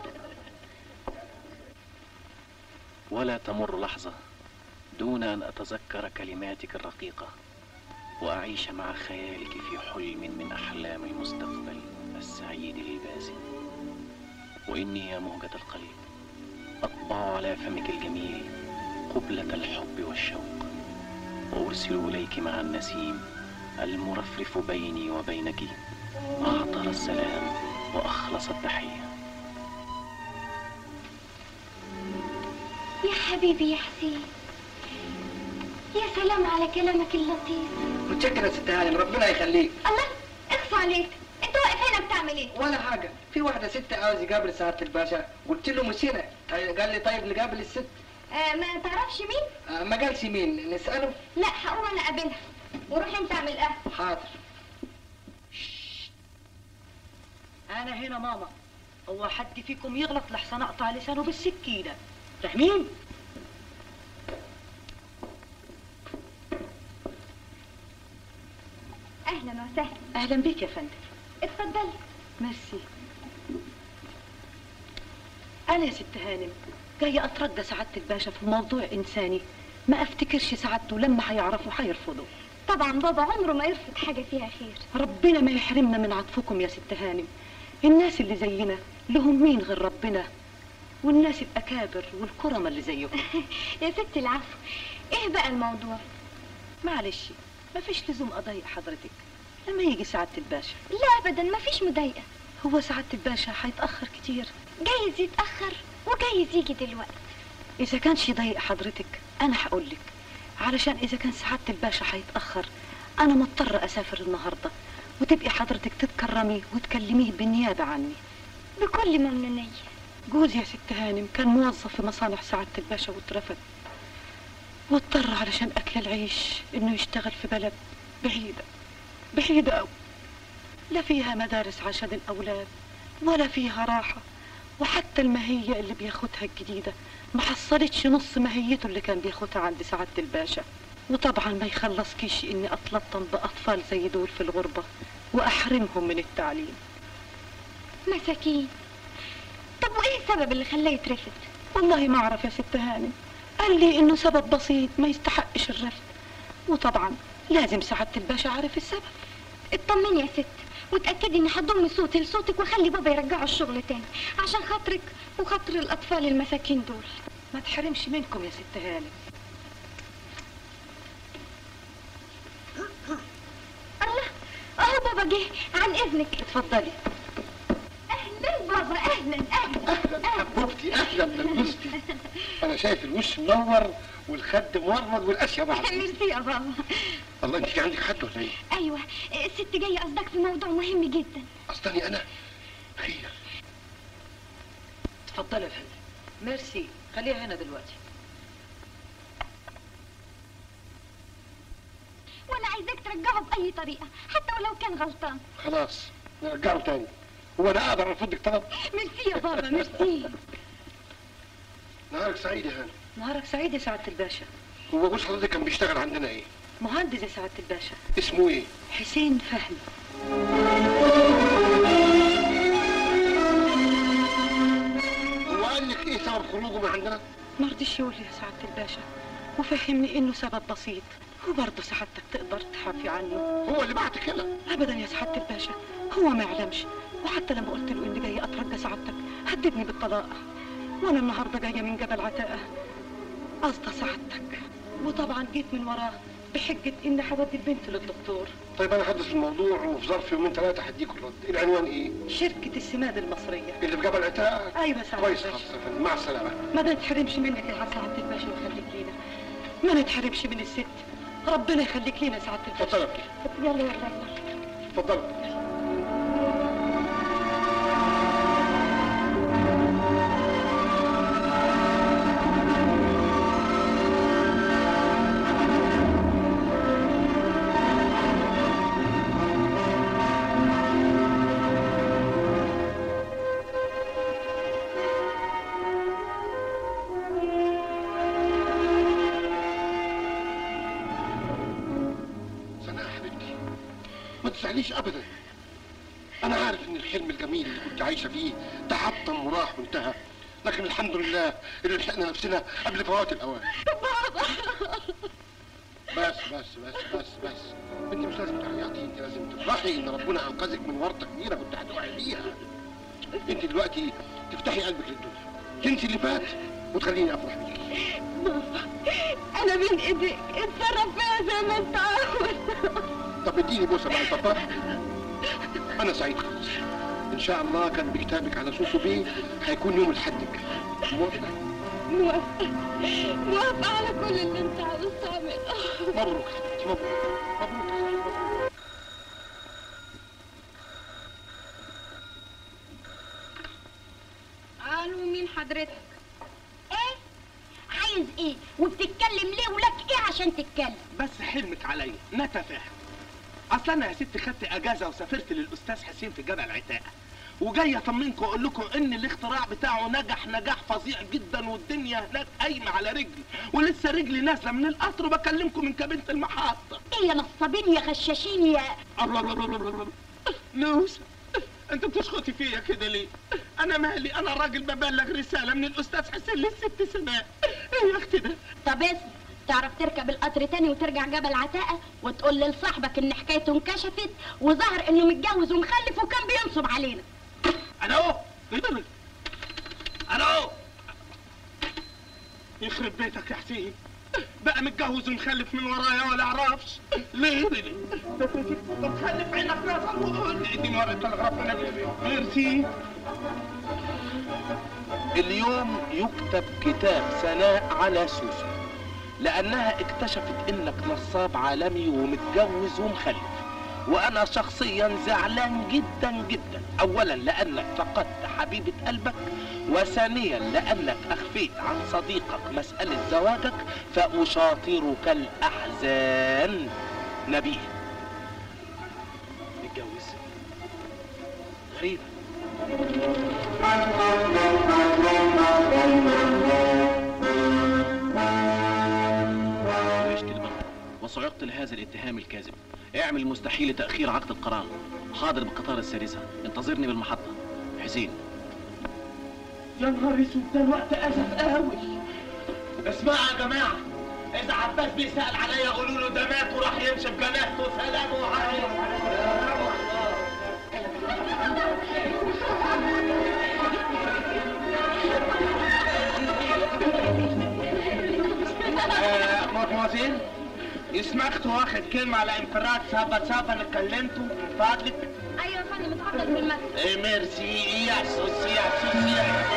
ولا تمر لحظة دون أن أتذكر كلماتك الرقيقة وأعيش مع خيالك في حلم من أحلام المستقبل السعيد الباسم. وإني يا مهجة القلب أطبع على فمك الجميل قبلة الحب والشوق، وأرسل إليك مع النسيم المرفرف بيني وبينك أعطر السلام وأخلص التحية.
يا حبيبي يا حسين، يا سلام على كلامك اللطيف.
متشكر يا ست هانم، ربنا يخليك.
الله اخفى عليك، انت واقف هنا بتعمل ايه؟
ولا حاجة، في واحدة ست عاوز يقابل سعادة الباشا، قلت له مش هنا، قال لي طيب نقابل الست.
آه ما تعرفش مين؟
آه ما قالش مين، نسأله؟
لا هقوم انا اقابلها، وروح انت اعمل قهوة.
حاضر. أنا هنا ماما، هو حد فيكم يغلط لحسن أقطع لسانه بالسكينة، فاهمين؟
اهلا وسهلا.
أهلا بيك يا فندم.
اتفضلي.
ميرسي. أنا يا ست هانم جاية أترجى سعادة الباشا في موضوع إنساني ما أفتكرش سعادته لما هيعرفوا هيرفضوا.
طبعا بابا عمره ما يرفض حاجة فيها خير.
ربنا ما يحرمنا من عطفكم يا ست هانم. الناس اللي زينا لهم مين غير ربنا، والناس الأكابر والكرمة اللي زيكم.
يا ستي العفو، ايه بقى الموضوع؟
معلش مفيش لزوم أضايق حضرتك لما يجي سعادة الباشا.
لا أبدا مفيش مضايقة.
هو سعادة الباشا هيتأخر كتير؟
جايز يتأخر وجايز يجي دلوقتي.
إذا كانش يضايق حضرتك أنا هقولك، علشان إذا كان سعادة الباشا هيتأخر أنا مضطرة أسافر النهاردة، وتبقي حضرتك تتكرمي وتكلميه بالنيابة عني.
بكل ممنونية.
جوزي يا ست هانم كان موظف في مصانع سعادة الباشا واترفد، واضطر علشان أكل العيش إنه يشتغل في بلد بعيدة بعيدة أوي، لا فيها مدارس عشان الأولاد ولا فيها راحة، وحتى المهية اللي بياخدها الجديدة ما حصلتش نص مهيته اللي كان بياخدها عند سعادة الباشا. وطبعا ما يخلصكيش إني أتلطم بأطفال زي دول في الغربة وأحرمهم من التعليم.
مساكين. طب وإيه السبب اللي خلاه يترفد؟
والله ما أعرف يا ست هانم، قال لي إنه سبب بسيط ما يستحقش الرفض، وطبعا لازم سعادة الباشا عارف السبب.
اطمني يا ست، وتأكدي إني هضم صوتي لصوتك وأخلي بابا يرجعه الشغل تاني عشان خاطرك وخاطر الأطفال المساكين دول.
ما تحرمش منكم يا ست هانم.
الله، أهو بابا جه، عن إذنك.
اتفضلي.
أهلا بابا، أهلا أهلا
اهلا حبوبتي، اهلا بلبستي. انا شايف الوش منور والخد مورد والاشياء بعد.
ميرسي يا بابا.
الله، انت في عندك حد ولا ايه؟
أيوه، الست جاية قصدك في موضوع مهم جدا.
قصدني انا؟ خير.
اتفضلي يا فندم. ميرسي، خليها هنا دلوقتي.
وأنا عايزاك ترجعه بأي طريقة حتى ولو كان غلطان.
خلاص نرجعه تاني. هو انا اقدر ارفضك طلب؟
ميرسي يا بابا، ميرسي.
نهارك سعيد يا هانم.
نهارك سعيد يا سعادة الباشا.
هو جوز حضرتك كان بيشتغل عندنا ايه؟
مهندس يا سعادة الباشا.
اسمه ايه؟
حسين فهمي.
هو قال لك ايه سبب خروجه من عندنا؟
ما رضيش يقول لي يا سعادة الباشا، وفهمني انه سبب بسيط، وبرضه سعادتك تقدر تحافي عنه.
هو اللي بعتك هنا؟
ابدا يا سعادة الباشا، هو ما يعلمش، وحتى لما قلت له اني جاي اترجى سعادتك هددني بالطلاق، وانا النهارده جايه من جبل عتاقه قصده سعادتك، وطبعا جيت من وراه بحجه اني هودي البنت للدكتور.
طيب انا هدرس الموضوع وفي ظرف يومين ثلاثه هديك الرد. العنوان ايه؟
شركه السماد المصريه
اللي في جبل عتاقه.
ايوه سعادة
كويس
الباشا.
خلاص يا فندم، مع السلامه.
ما نتحرمش منك يا سعادة الباشا ويخليك لينا، ما نتحرمش من الست، ربنا يخليك لينا سعادة الباشا.
اتفضل.
يلا يلا يلا.
اتفضل. ما تزعليش ابدا. انا عارف ان الحلم الجميل اللي كنت عايشه فيه تحطم وراح وانتهى، لكن الحمد لله اللي لحقنا نفسنا قبل فوات الاوان.
بابا.
بس بس بس بس بس انت مش لازم تعيطي، انت لازم تفرحي ان ربنا انقذك من ورطه كبيره كنت هتقعي فيها. انت دلوقتي تفتحي قلبك للدنيا، تنسي اللي فات وتخليني افرح بيكي.
بابا، انا بين ايديك، اتصرف فيها زي ما انت عاوز.
طب اديني بوسه بقى طب. انا سعيد خالص. ان شاء الله كان بكتابك على سوسو بيه هيكون يوم الحد الجاي. موافقه؟
موافقه موافقه على كل اللي انت عاوز تعمله.
مبروك حبيبتي، مبروك مبروك.
قالوا مين حضرتك؟ ايه؟ عايز ايه؟ وبتتكلم ليه ولك ايه عشان تتكلم؟
بس حلمك عليا نتفاهم. اصل انا يا ست خدت اجازه وسافرت للاستاذ حسين في جبل عتاقه، وجاي اطمنكم واقول لكم ان الاختراع بتاعه نجح نجاح فظيع جدا، والدنيا هناك قايمه على رجلي، ولسه رجلي نازله من القطر وبكلمكم من كابينه المحطه.
ايه يا نصابين يا غشاشين يا
الله الله الله الله الله. نوسه، انت بتشخطي فيا كده ليه؟ انا مالي، انا راجل ببلغ رساله من الاستاذ حسين للست سماء. ايه يا اختي ده؟
طب اسم، تعرف تركب القطر تاني وترجع جبل عتاقه وتقول لصاحبك ان حكايته انكشفت وظهر انه متجوز ومخلف وكان بينصب علينا.
انا اهو انا اهو. يخرب بيتك يا حسين، بقى متجوز ومخلف من ورايا ولا اعرفش ليه ليه طب خلف عينك راسك وقول لي اديني ورقه تلغراف النبي. ميرسي. اليوم يكتب كتاب ثناء على سوسو لانها اكتشفت انك نصاب عالمي ومتجوز ومخلف، وانا شخصيا زعلان جدا جدا، اولا لانك فقدت حبيبة قلبك، وثانيا لانك اخفيت عن صديقك مسألة زواجك، فاشاطرك الاحزان. نبيه نتجوز؟ غريبة.
عشت الموت وصعقت لهذا الاتهام الكاذب. اعمل المستحيل لتأخير عقد القرار. حاضر بالقطار السادسة، انتظرني بالمحطة. حسين.
يا نهار اسود، ده الوقت اسف قوي. اسمعوا يا جماعة، إذا عباس بيسأل عليا قولوا له ده مات وراح يمشي بجناحته. سلام عليكم. مدموزيل، يسمحت واخد كلمة على انفراد سابا سابا نتكلمتوا من فضلك؟
ايوه يا فندم، اتفضل في المكتب.
ايه ميرسي. يا سوسي يا سوسي.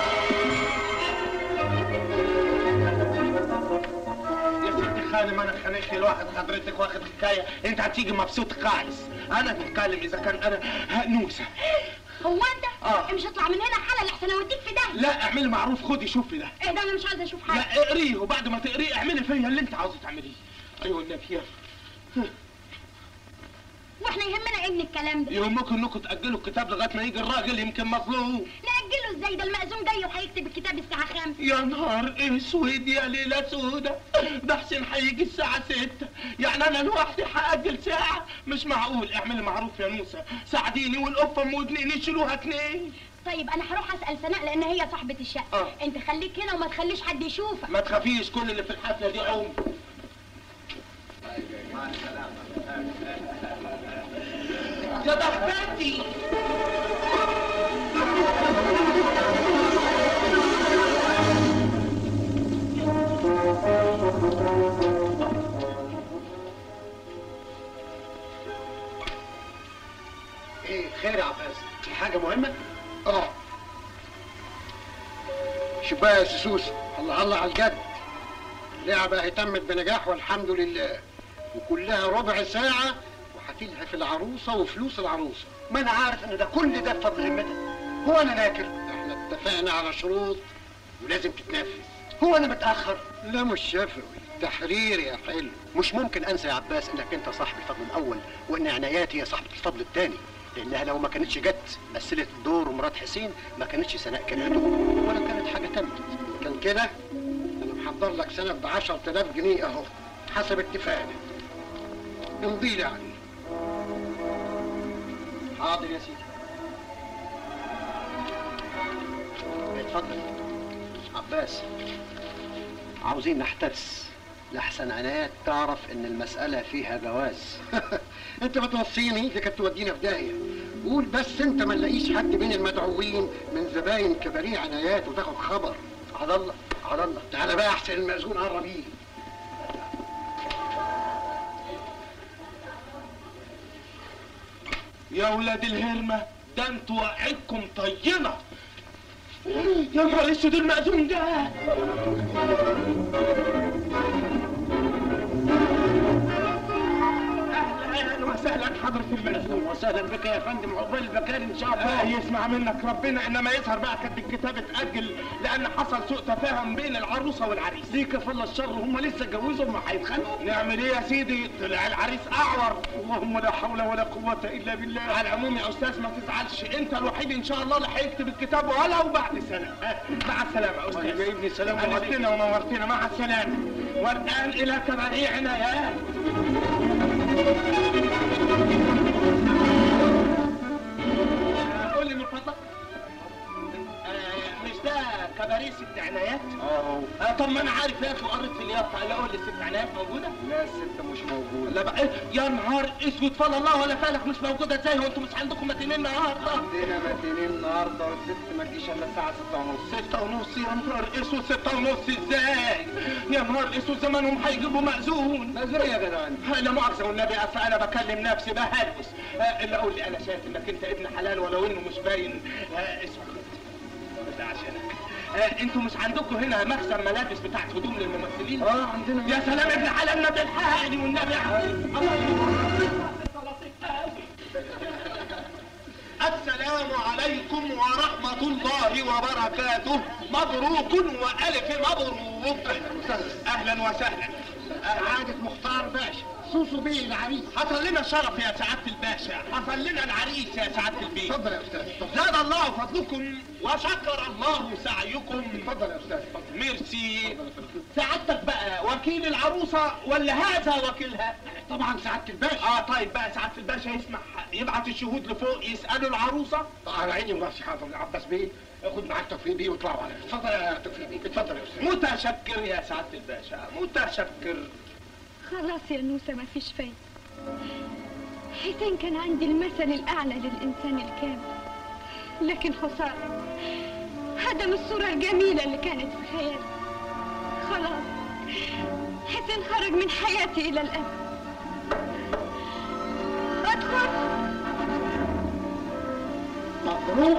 يا ستي خانم، انا خانقت الواحد حضرتك واخد حكاية، انت هتيجي مبسوط خالص. انا بتكلم اذا كان انا نوسة.
هو انت؟
اه
مش هطلع من هنا حالا لحسن اوديك في ده.
لا اعملي معروف، خدي شوفي ده.
ايه ده؟ انا مش عايزه اشوف حاجه.
لا اقريه، وبعد ما تقريه اعملي فيا اللي انت عاوزه تعمليه. ايوه النبي. يلا.
واحنا يهمنا ايه من الكلام ده؟
يهمكم انكم تاجلوا الكتاب لغايه ما يجي الراجل، يمكن مظلوم.
ناجله ازاي؟ ده المأذون جاي وهيكتب الكتاب الساعه خمسة.
يا نهار اسود يا ليله سودة، ده حسين هيجي الساعه ستة، يعني انا لوحدي هاجل ساعه؟ مش معقول. اعملي معروف يا نوسه، ساعديني والقفه ام ودنين يشيلوها اتنين.
طيب انا هروح اسال سناء لان هي صاحبه الشقه.
آه.
انت خليك هنا وما تخليش حد يشوفك.
ما تخافيش، كل اللي في الحفله دي عم. يا ضحكتي.
ايه خير يا عباس؟ في حاجة مهمة؟ اه. شوف بقى يا سوس، الله الله على الجد. اللعبة اهتمت بنجاح والحمد لله، وكلها ربع ساعة وهتلهي في العروسة وفلوس العروسة. ما انا عارف ان ده كل ده بفضل همتك. هو انا ناكر؟ احنا اتفقنا على شروط ولازم تتنفذ. هو انا متأخر؟ لا مش شفوي، تحرير يا حلو. مش ممكن انسى يا عباس انك انت صاحب الفضل الاول، وان عناياتي هي صاحبة الفضل الثاني، لانها لو ما كانتش جت مثلت دور مرات حسين ما كانتش سناء كانت ولا كانت حاجة تمت. كان كده انا محضر لك سند ب عشرة آلاف جنيه اهو حسب اتفاقنا، امضي لي عليه. حاضر يا سيدي. اتفضل. عباس، عاوزين نحترس لحسن عنايات تعرف ان المسألة فيها جواز. انت بتوصيني دي كانت تودينا في داهية. قول بس انت ما نلاقيش حد بين المدعوين من زباين كباريه عنايات وتاخد خبر. على الله على الله. تعالى بقى احسن المأذون قرب ايه.
يا ولاد الهرمة، ده انتوا وقعتكم طينة. يا نهار اسود، المأذون ده. اهلا وسهلا حضرة المأذون.
وسهلا بك يا فندم، عقبال البكار ان شاء الله.
آه يسمع منك ربنا، انما يظهر بقى كانت الكتاب اتأجل لان حصل سوء تفاهم بين العروسة والعريس.
ليه كفل الشر، هم لسه اتجوزوا وما هيتخانقوا.
نعمل ايه يا سيدي؟ طلع العريس اعور.
اللهم لا حول ولا قوة الا بالله.
على العموم يا استاذ ما تزعلش، انت الوحيد ان شاء الله اللي هيكتب الكتاب ولو بعد سنة. مع السلامة يا استاذ.
جايبني سلام عليكم.
انستنا ونورتنا، مع السلامة. والان الى كباريه عنايات. قول لي من فضلك، مش ده كباريه ست عنايات؟ اه. طب ما انا عارف يا اخي وقريت في اليافطه. اللي اقول لي ست عنايات موجوده؟
لا الست مش موجوده.
لا بقى. يا نهار اسود، فلا الله ولا فالك، مش موجوده ازاي؟ هو انتوا مش عندكم متينين النهارده؟
عندنا متينين النهارده، والست ما تجيش الا الساعه ستة ونص.
ستة ونص؟ يا نهار اسود، ستة ونص ازاي؟ يا نهار اسود، زمانهم هيجيبوا مأذون.
مأذون يا جدع انت؟
لا مؤاخذة والنبي، اصل انا بكلم نفسي بهلوس. اللي اقول لي انا شايف انك انت ابن حلال ولو انه مش باين. اسمع ده عشانك. آه انتوا مش عندكم هنا مخزن ملابس بتاعت هدوم للممثلين؟
اه عندنا.
يا سلام ابن حلال، ما تلحقني والنبي. الله يخليك. عليكم ورحمة الله وبركاته. مبروك وألف مبروك. أهلا وسهلا.
سعادة مختار باشا، سوسو بيه العريس.
حصل لنا شرف يا سعادة الباشا، حصل لنا العريس يا سعادة البيه.
اتفضل يا استاذ.
زاد الله فضلكم وشكر الله سعيكم.
اتفضل يا استاذ. اتفضل.
ميرسي. سعادتك بقى وكيل العروسة ولا هذا وكيلها؟
طبعا سعادة الباشا.
اه طيب بقى سعادة الباشا يسمح يبعت الشهود لفوق يسألوا العروسة؟
على عيني وراسي. حاضر يا عباس بيه، خد معاك توفيق بيه واطلعوا على. اتفضل يا توفيق بيه. اتفضل يا استاذ.
متشكر يا سعادة الباشا، متشكر.
خلاص يا نوسة مفيش فايدة. حسين كان عندي المثل الأعلى للإنسان الكامل، لكن خسارة هدم الصورة الجميلة اللي كانت في خيالي. خلاص حسين خرج من حياتي إلى الأبد. أدخل.
مبروك.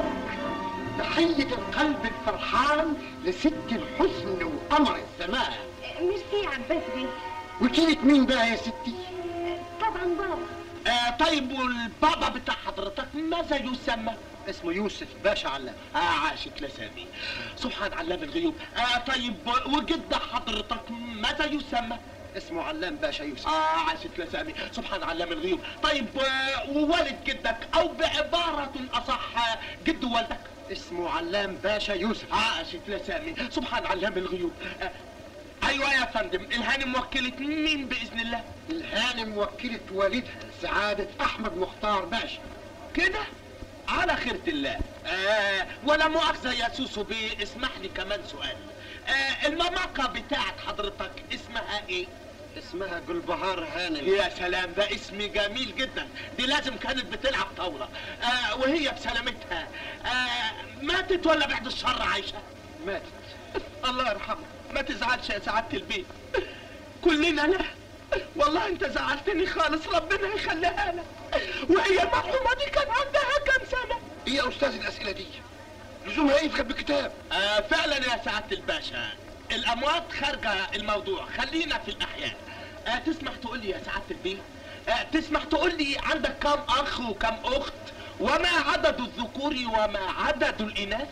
تحية القلب الفرحان لست الحسن وقمر السماء.
ميرسي يا عباس بيه.
وكيلة مين بقى يا ستي؟
طبعا بابا.
آه طيب والبابا بتاع حضرتك ماذا يسمى؟
اسمه يوسف باشا علام.
اه عاشت لسامي. سبحان علام الغيوب. آه طيب وجد حضرتك ماذا يسمى؟
اسمه علام باشا يوسف.
اه عاشت لسامي. سبحان علام الغيوب. طيب آه ووالد جدك او بعبارة اصح جد والدك؟
اسمه علام باشا يوسف.
اه عاشت لسامي. سبحان علام الغيوب. آه ايوه يا فندم. الهانم موكلة مين باذن الله؟
الهانم موكلة والدها سعادة احمد مختار باشا.
كده على خيرة الله. آه ولا مؤاخذة يا سوسو بيه، اسمح لي كمان سؤال. آه المماقة بتاعت حضرتك اسمها ايه؟
اسمها جلبهار هانم.
يا سلام، ده اسم جميل جدا. دي لازم كانت بتلعب طاولة. آه وهي بسلامتها آه ماتت ولا بعد الشر عايشة؟
ماتت.
الله يرحمها. ما تزعلش يا سعادة البيت، كلنا لا. والله انت زعلتني خالص، ربنا يخليها لك. وهي المرحومة دي كان عندها كام سنة؟
ايه يا استاذ الاسئلة دي؟ لزومها ايه يتكتب بكتاب؟
آه فعلا يا سعادة الباشا، الاموات خارجة الموضوع، خلينا في الاحياء. آه تسمح تقول لي يا سعادة البيت، آه تسمح تقول لي عندك كام اخ وكام اخت، وما عدد الذكور وما عدد الاناث؟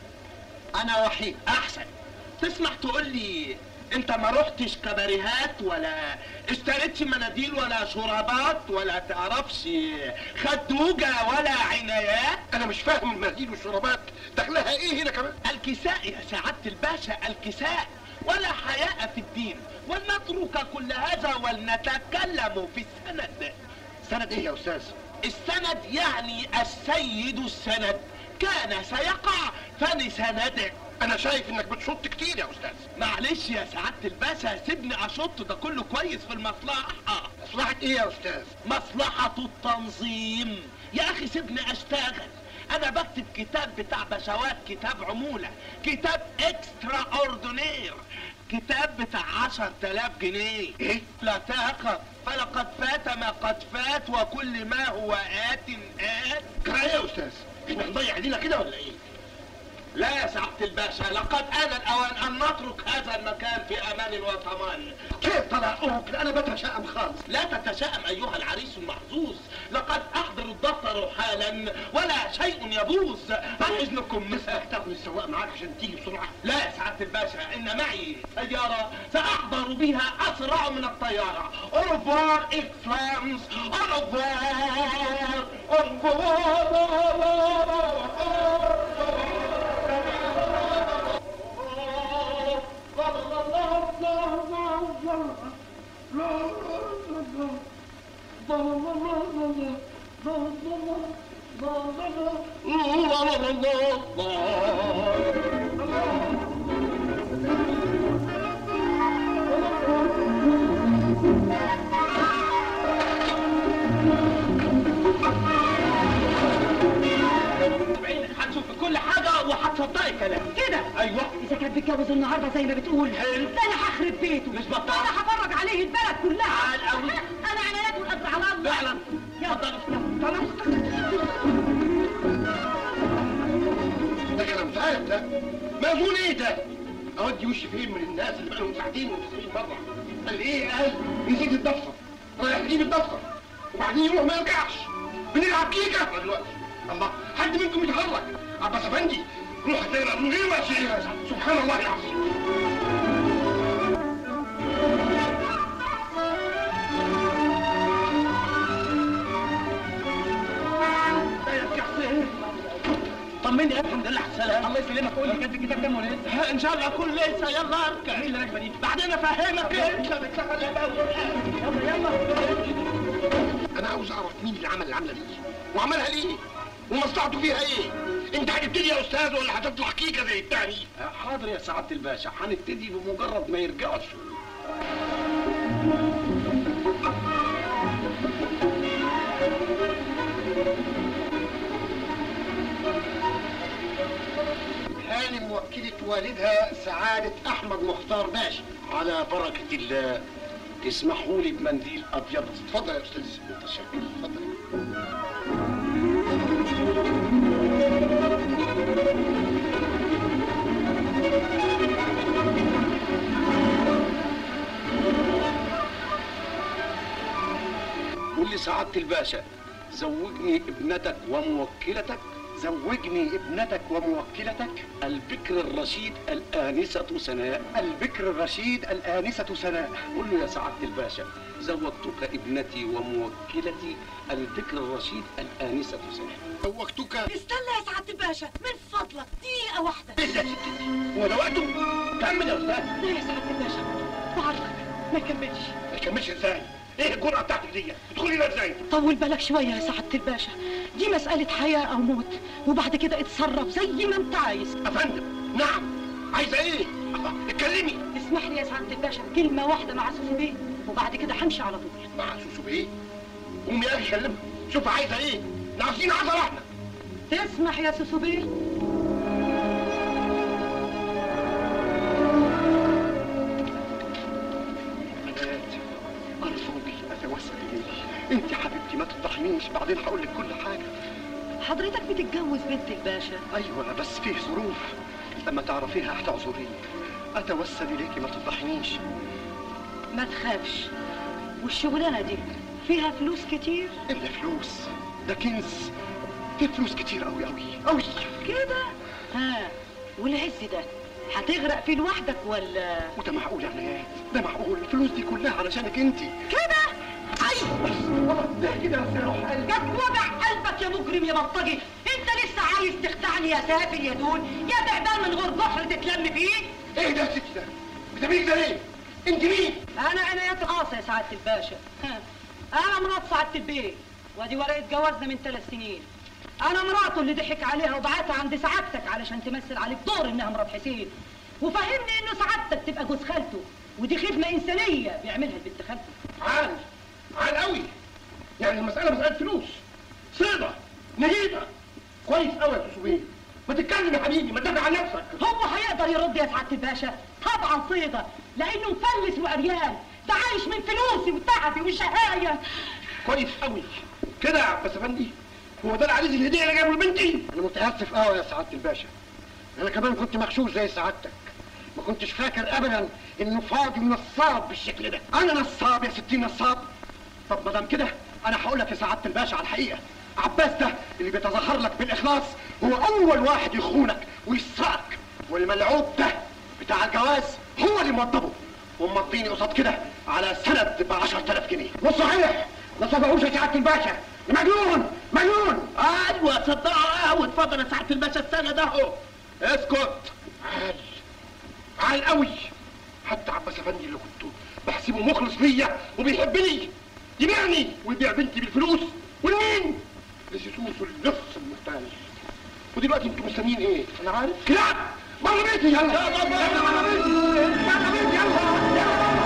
انا وحيد.
احسن. تسمح تقول لي انت ما رحتش كباريهات ولا اشتريتش مناديل ولا شرابات ولا تعرفش خدوجة ولا عنايات؟
انا مش فاهم المناديل والشرابات دخلها ايه هنا كمان؟
الكساء يا سعادة الباشا، الكساء. ولا حياء في الدين، ولنترك كل هذا ولنتكلم في السند.
سند ايه يا استاذ؟
السند يعني السيد السند، كان سيقع فلسنده.
انا شايف انك بتشط كتير يا استاذ.
معلش يا سعادة الباشا، سيبني اشط، ده كله كويس في المصلحة.
مصلحة ايه يا استاذ؟
مصلحة التنظيم. يا اخي سيبني اشتغل. انا بكتب كتاب بتاع بشوات، كتاب عمولة، كتاب اكسترا اوردونير، كتاب بتاع عشر تلاف جنيه.
ايه؟
لا تاخذ، فلقد فات ما قد فات وكل ما هو آت آت.
كفاية يا استاذ، احنا هنضيع علينا كده ولا ايه؟
لا يا سعادة الباشا، لقد آن الأوان أن نترك هذا المكان في أمان وطمان.
كيف طلع أمك؟ أنا بتشائم خالص.
لا تتشائم أيها العريس المحظوظ، لقد أحضر الدفتر حالا ولا شيء يبوظ. عن إذنكم.
مسألة تاخد السواق معاك عشان تيجي بسرعة؟
لا يا سعادة الباشا، إن معي سيارة سأحضر بها أسرع من الطيارة. أوروفوار إكسلانس، أوروفوار أوروفوار. هنشوف كل حاجة وهتصدقي كلام
كده.
ايوه.
اذا كان بيتجوز النهارده زي ما بتقول، ده انا هخرب بيته.
مش بطال.
انا هفرج عليه البلد كلها.
عال قوي.
انا عنايات والقدر على الله.
فعلا.
يلا
ده كلام فارغ ده. مأذون ايه ده؟ اودي وشي فين من الناس اللي بقالهم ساعتين وتسعين بره؟ قال ايه؟ قال نسيت الدفتر، رايح يجيب الدفتر وبعدين يروح ما يرجعش. بنلعب كيكه دلوقتي. الله، حد منكم يتحرك. عباس افندي روح هتلاقي من غير ما شيء. سبحان الله العظيم.
طمني الحمد لله على السلامة. الله يسلمك. قول لي كاتب الكتاب كام ولاد؟ ان شاء الله اكون لسه. يلا اركب. مين اللي راكبه دي؟ بعدين افهمك. انت بتشتغل يلا يلا.
انا عاوز اعرف مين اللي عمل العمله دي وعملها ليه ومصلحته فيها ايه. انت هتبتدي يا استاذ ولا هتطلع كيكه زي التاني؟
حاضر يا سعاده الباشا، هنبتدي بمجرد ما يرجعوا الشغل.
هانم موكلة والدها سعادة أحمد مختار باشا.
على بركة الله. تسمحوا لي بمنديل أبيض؟
اتفضل يا أستاذ.
متشكر.
اتفضل.
قول لي سعادة الباشا، زوجني ابنتك وموكلتك.
زوجني ابنتك وموكلتك
البكر الرشيد الآنسة سناء.
البكر الرشيد الآنسة سناء.
قل له يا سعادة الباشا، زوجتك ابنتي وموكلتي البكر الرشيد الآنسة سناء.
زوجتك.
استنى يا سعادة الباشا من فضلك دقيقة واحدة.
ايه ده يا ستي؟ هو ده وقته؟ كمل يا أستاذ.
لا يا سعادة الباشا، بعرفك ما يكملش.
ما يكملش ازاي؟ ايه الجرأة بتاعتك دي؟ تدخلي هنا ازاي؟
طول بالك شوية يا سعادة الباشا، دي مسألة حياة أو موت، وبعد كده اتصرف زي ما أنت عايز.
أفندم، نعم، عايزة إيه؟ الله، اتكلمي.
اسمح لي يا سعادة الباشا كلمة واحدة مع سوسو بيه، وبعد كده همشي على طول.
مع سوسو بيه؟ قومي يا أخي كلمها، شوف عايزة إيه؟ ناقصين عضلة إحنا.
تسمح يا سوسو بيه؟
أتوسل إليك، أنت حبيبتي ما تفضحنيش، بعدين هقول لك كل حاجة.
حضرتك بتتجوز بنت الباشا؟
أيوة بس فيه ظروف، لما تعرفيها هتعذريني. أتوسل إليكي ما تفضحنيش.
ما تخافش، والشغلانة دي فيها فلوس كتير؟
إلا فلوس، ده كنز، فيه فلوس كتير أوي أوي أوي.
كده؟ ها، والعز ده هتغرق فيه لوحدك ولا؟
وده معقول يا عنايات؟ ده معقول؟ الفلوس دي كلها علشانك انت
كده؟ ايوه
ده كده يا روح قلبي.
جت وجع قلبك يا مجرم يا بلطجي، انت لسه عايز تخدعني يا سافل يا دون يا تعبان من غير بحر تتلم فيه؟
ايه ده يا ستي ده؟ بتعملي كده ليه؟ انت مين؟
انا عنايات غاصه يا سعاده الباشا. ها، انا مرات سعاده البيه، وادي ورقه جوازنا من ثلاث سنين. انا مراته اللي ضحك عليها وبعتها عند سعادتك علشان تمثل عليك دور انها مرات حسين، وفهمني انه سعادتك تبقى جوز خالته، ودي خدمه انسانيه بيعملها البنت خالته.
عال عال قوي، يعني المساله مساله فلوس، صيده نهيبه. كويس قوي يا سوسو، ما تتكلم يا حبيبي، ما تدافع عن نفسك.
هو هيقدر يرد يا سعاده الباشا؟ طبعا صيده، لانه مفلس وعريان، ده عايش من فلوسي وتعبي وشقايه.
كويس قوي كده يا عباس افندي، هو ده العريس الهديه اللي جابه لبنتي؟ انا متاسف قوي يا سعاده الباشا، انا كمان كنت مغشوش زي سعادتك، ما كنتش فاكر ابدا انه فاضي ونصاب بالشكل ده. انا نصاب يا ستي نصاب؟ طب ما دام كده انا هقول لك يا سعاده الباشا على الحقيقه، عباس ده اللي بيتظاهر لك بالاخلاص هو اول واحد يخونك ويسرقك، والملعوب ده بتاع الجواز هو اللي موضبه ومضيني قصاد كده على سند ب عشرة آلاف جنيه. وصحيح ما صدقوش يا سعاده الباشا، مجنون مجنون.
ايوه صدقوا قهوه. اتفضل يا سعاده الباشا السند اهو. اسكت.
عال عال قوي، حتى عباس افندي اللي كنت بحسبه مخلص ليا وبيحبني يبيعني ويبيع بنتي بالفلوس. ولمين؟ لسوسو اللص المحتال. ودلوقتي انتوا مستنيين ايه؟ انا عارف. كلاب بره بيتي يلا. يلا بره بيتي بره بيتي يلا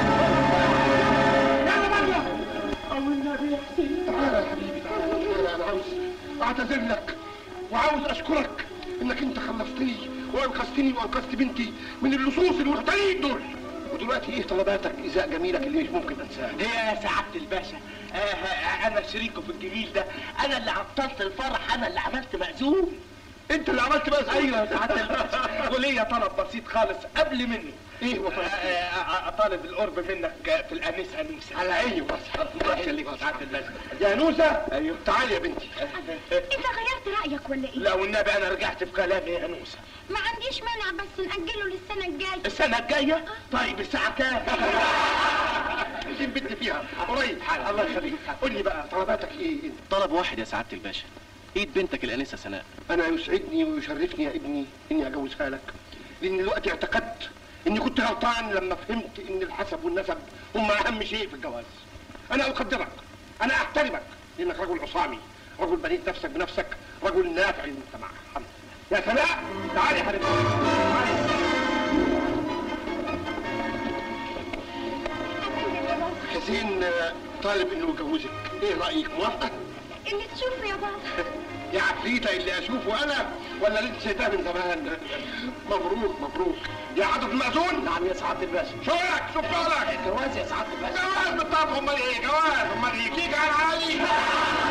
يلا بره. او النبي يا حسين. تعالى يا حبيبي تعالى تعالى، انا عاوز اعتذر لك وعاوز اشكرك انك انت خلصتني وانقذتني وانقذت بنتي من اللصوص المحتالين دول. ودلوقتي ايه طلباتك ازاء جميلك اللي مش ممكن انساه؟
هي يا سعاده الباشا، آه آه انا شريكه في الجميل ده، انا اللي عطلت الفرح، انا اللي عملت مأذون.
انت اللي عملت مأذون؟
ايوه يا سعاده الباشا. وليا طلب بسيط خالص قبل مني،
ايه هو طالب القرب منك في الانسه نوسه. على عيني وراسي. الله يخليك يا سعاده الباشا. يا نوسه. ايوه تعالي يا بنتي.
انت غيرت رايك ولا ايه؟
لا والنبي انا رجعت في كلامي يا نوسه.
ما عنديش مانع بس نأجله للسنه الجايه.
السنه الجايه؟ طيب الساعه كام؟ دي البنت فيها قريب حالا. الله يخليك. قول لي بقى طلباتك ايه انت؟
طلب واحد يا سعاده الباشا، ايد بنتك الانسه سناء.
انا يسعدني ويشرفني يا ابني اني اجوزها لك، لان دلوقتي اعتقدت اني كنت غلطان لما فهمت ان الحسب والنسب هم اهم شيء في الجواز. انا اقدرك، انا احترمك، لانك رجل عصامي، رجل بنيت نفسك بنفسك، رجل نافع للمجتمع. الحمد لله. يا سناء تعالي يا حبيبتي. حسين طالب انه يجوزك، ايه رايك؟ موافقه؟
اللي تشوفه يا بابا.
يا عفريته اللي اشوفه انا ولا اللي انت شايفاه من زمان؟ مبروك مبروك. يا عاطف المأذون.
نعم يا سعاده الباشا.
شغلك شوف شغلك.
جواز يا سعاده الباشا.
جواز بالطبع. امال ايه جواز؟ امال ايه؟ كيك على عالي.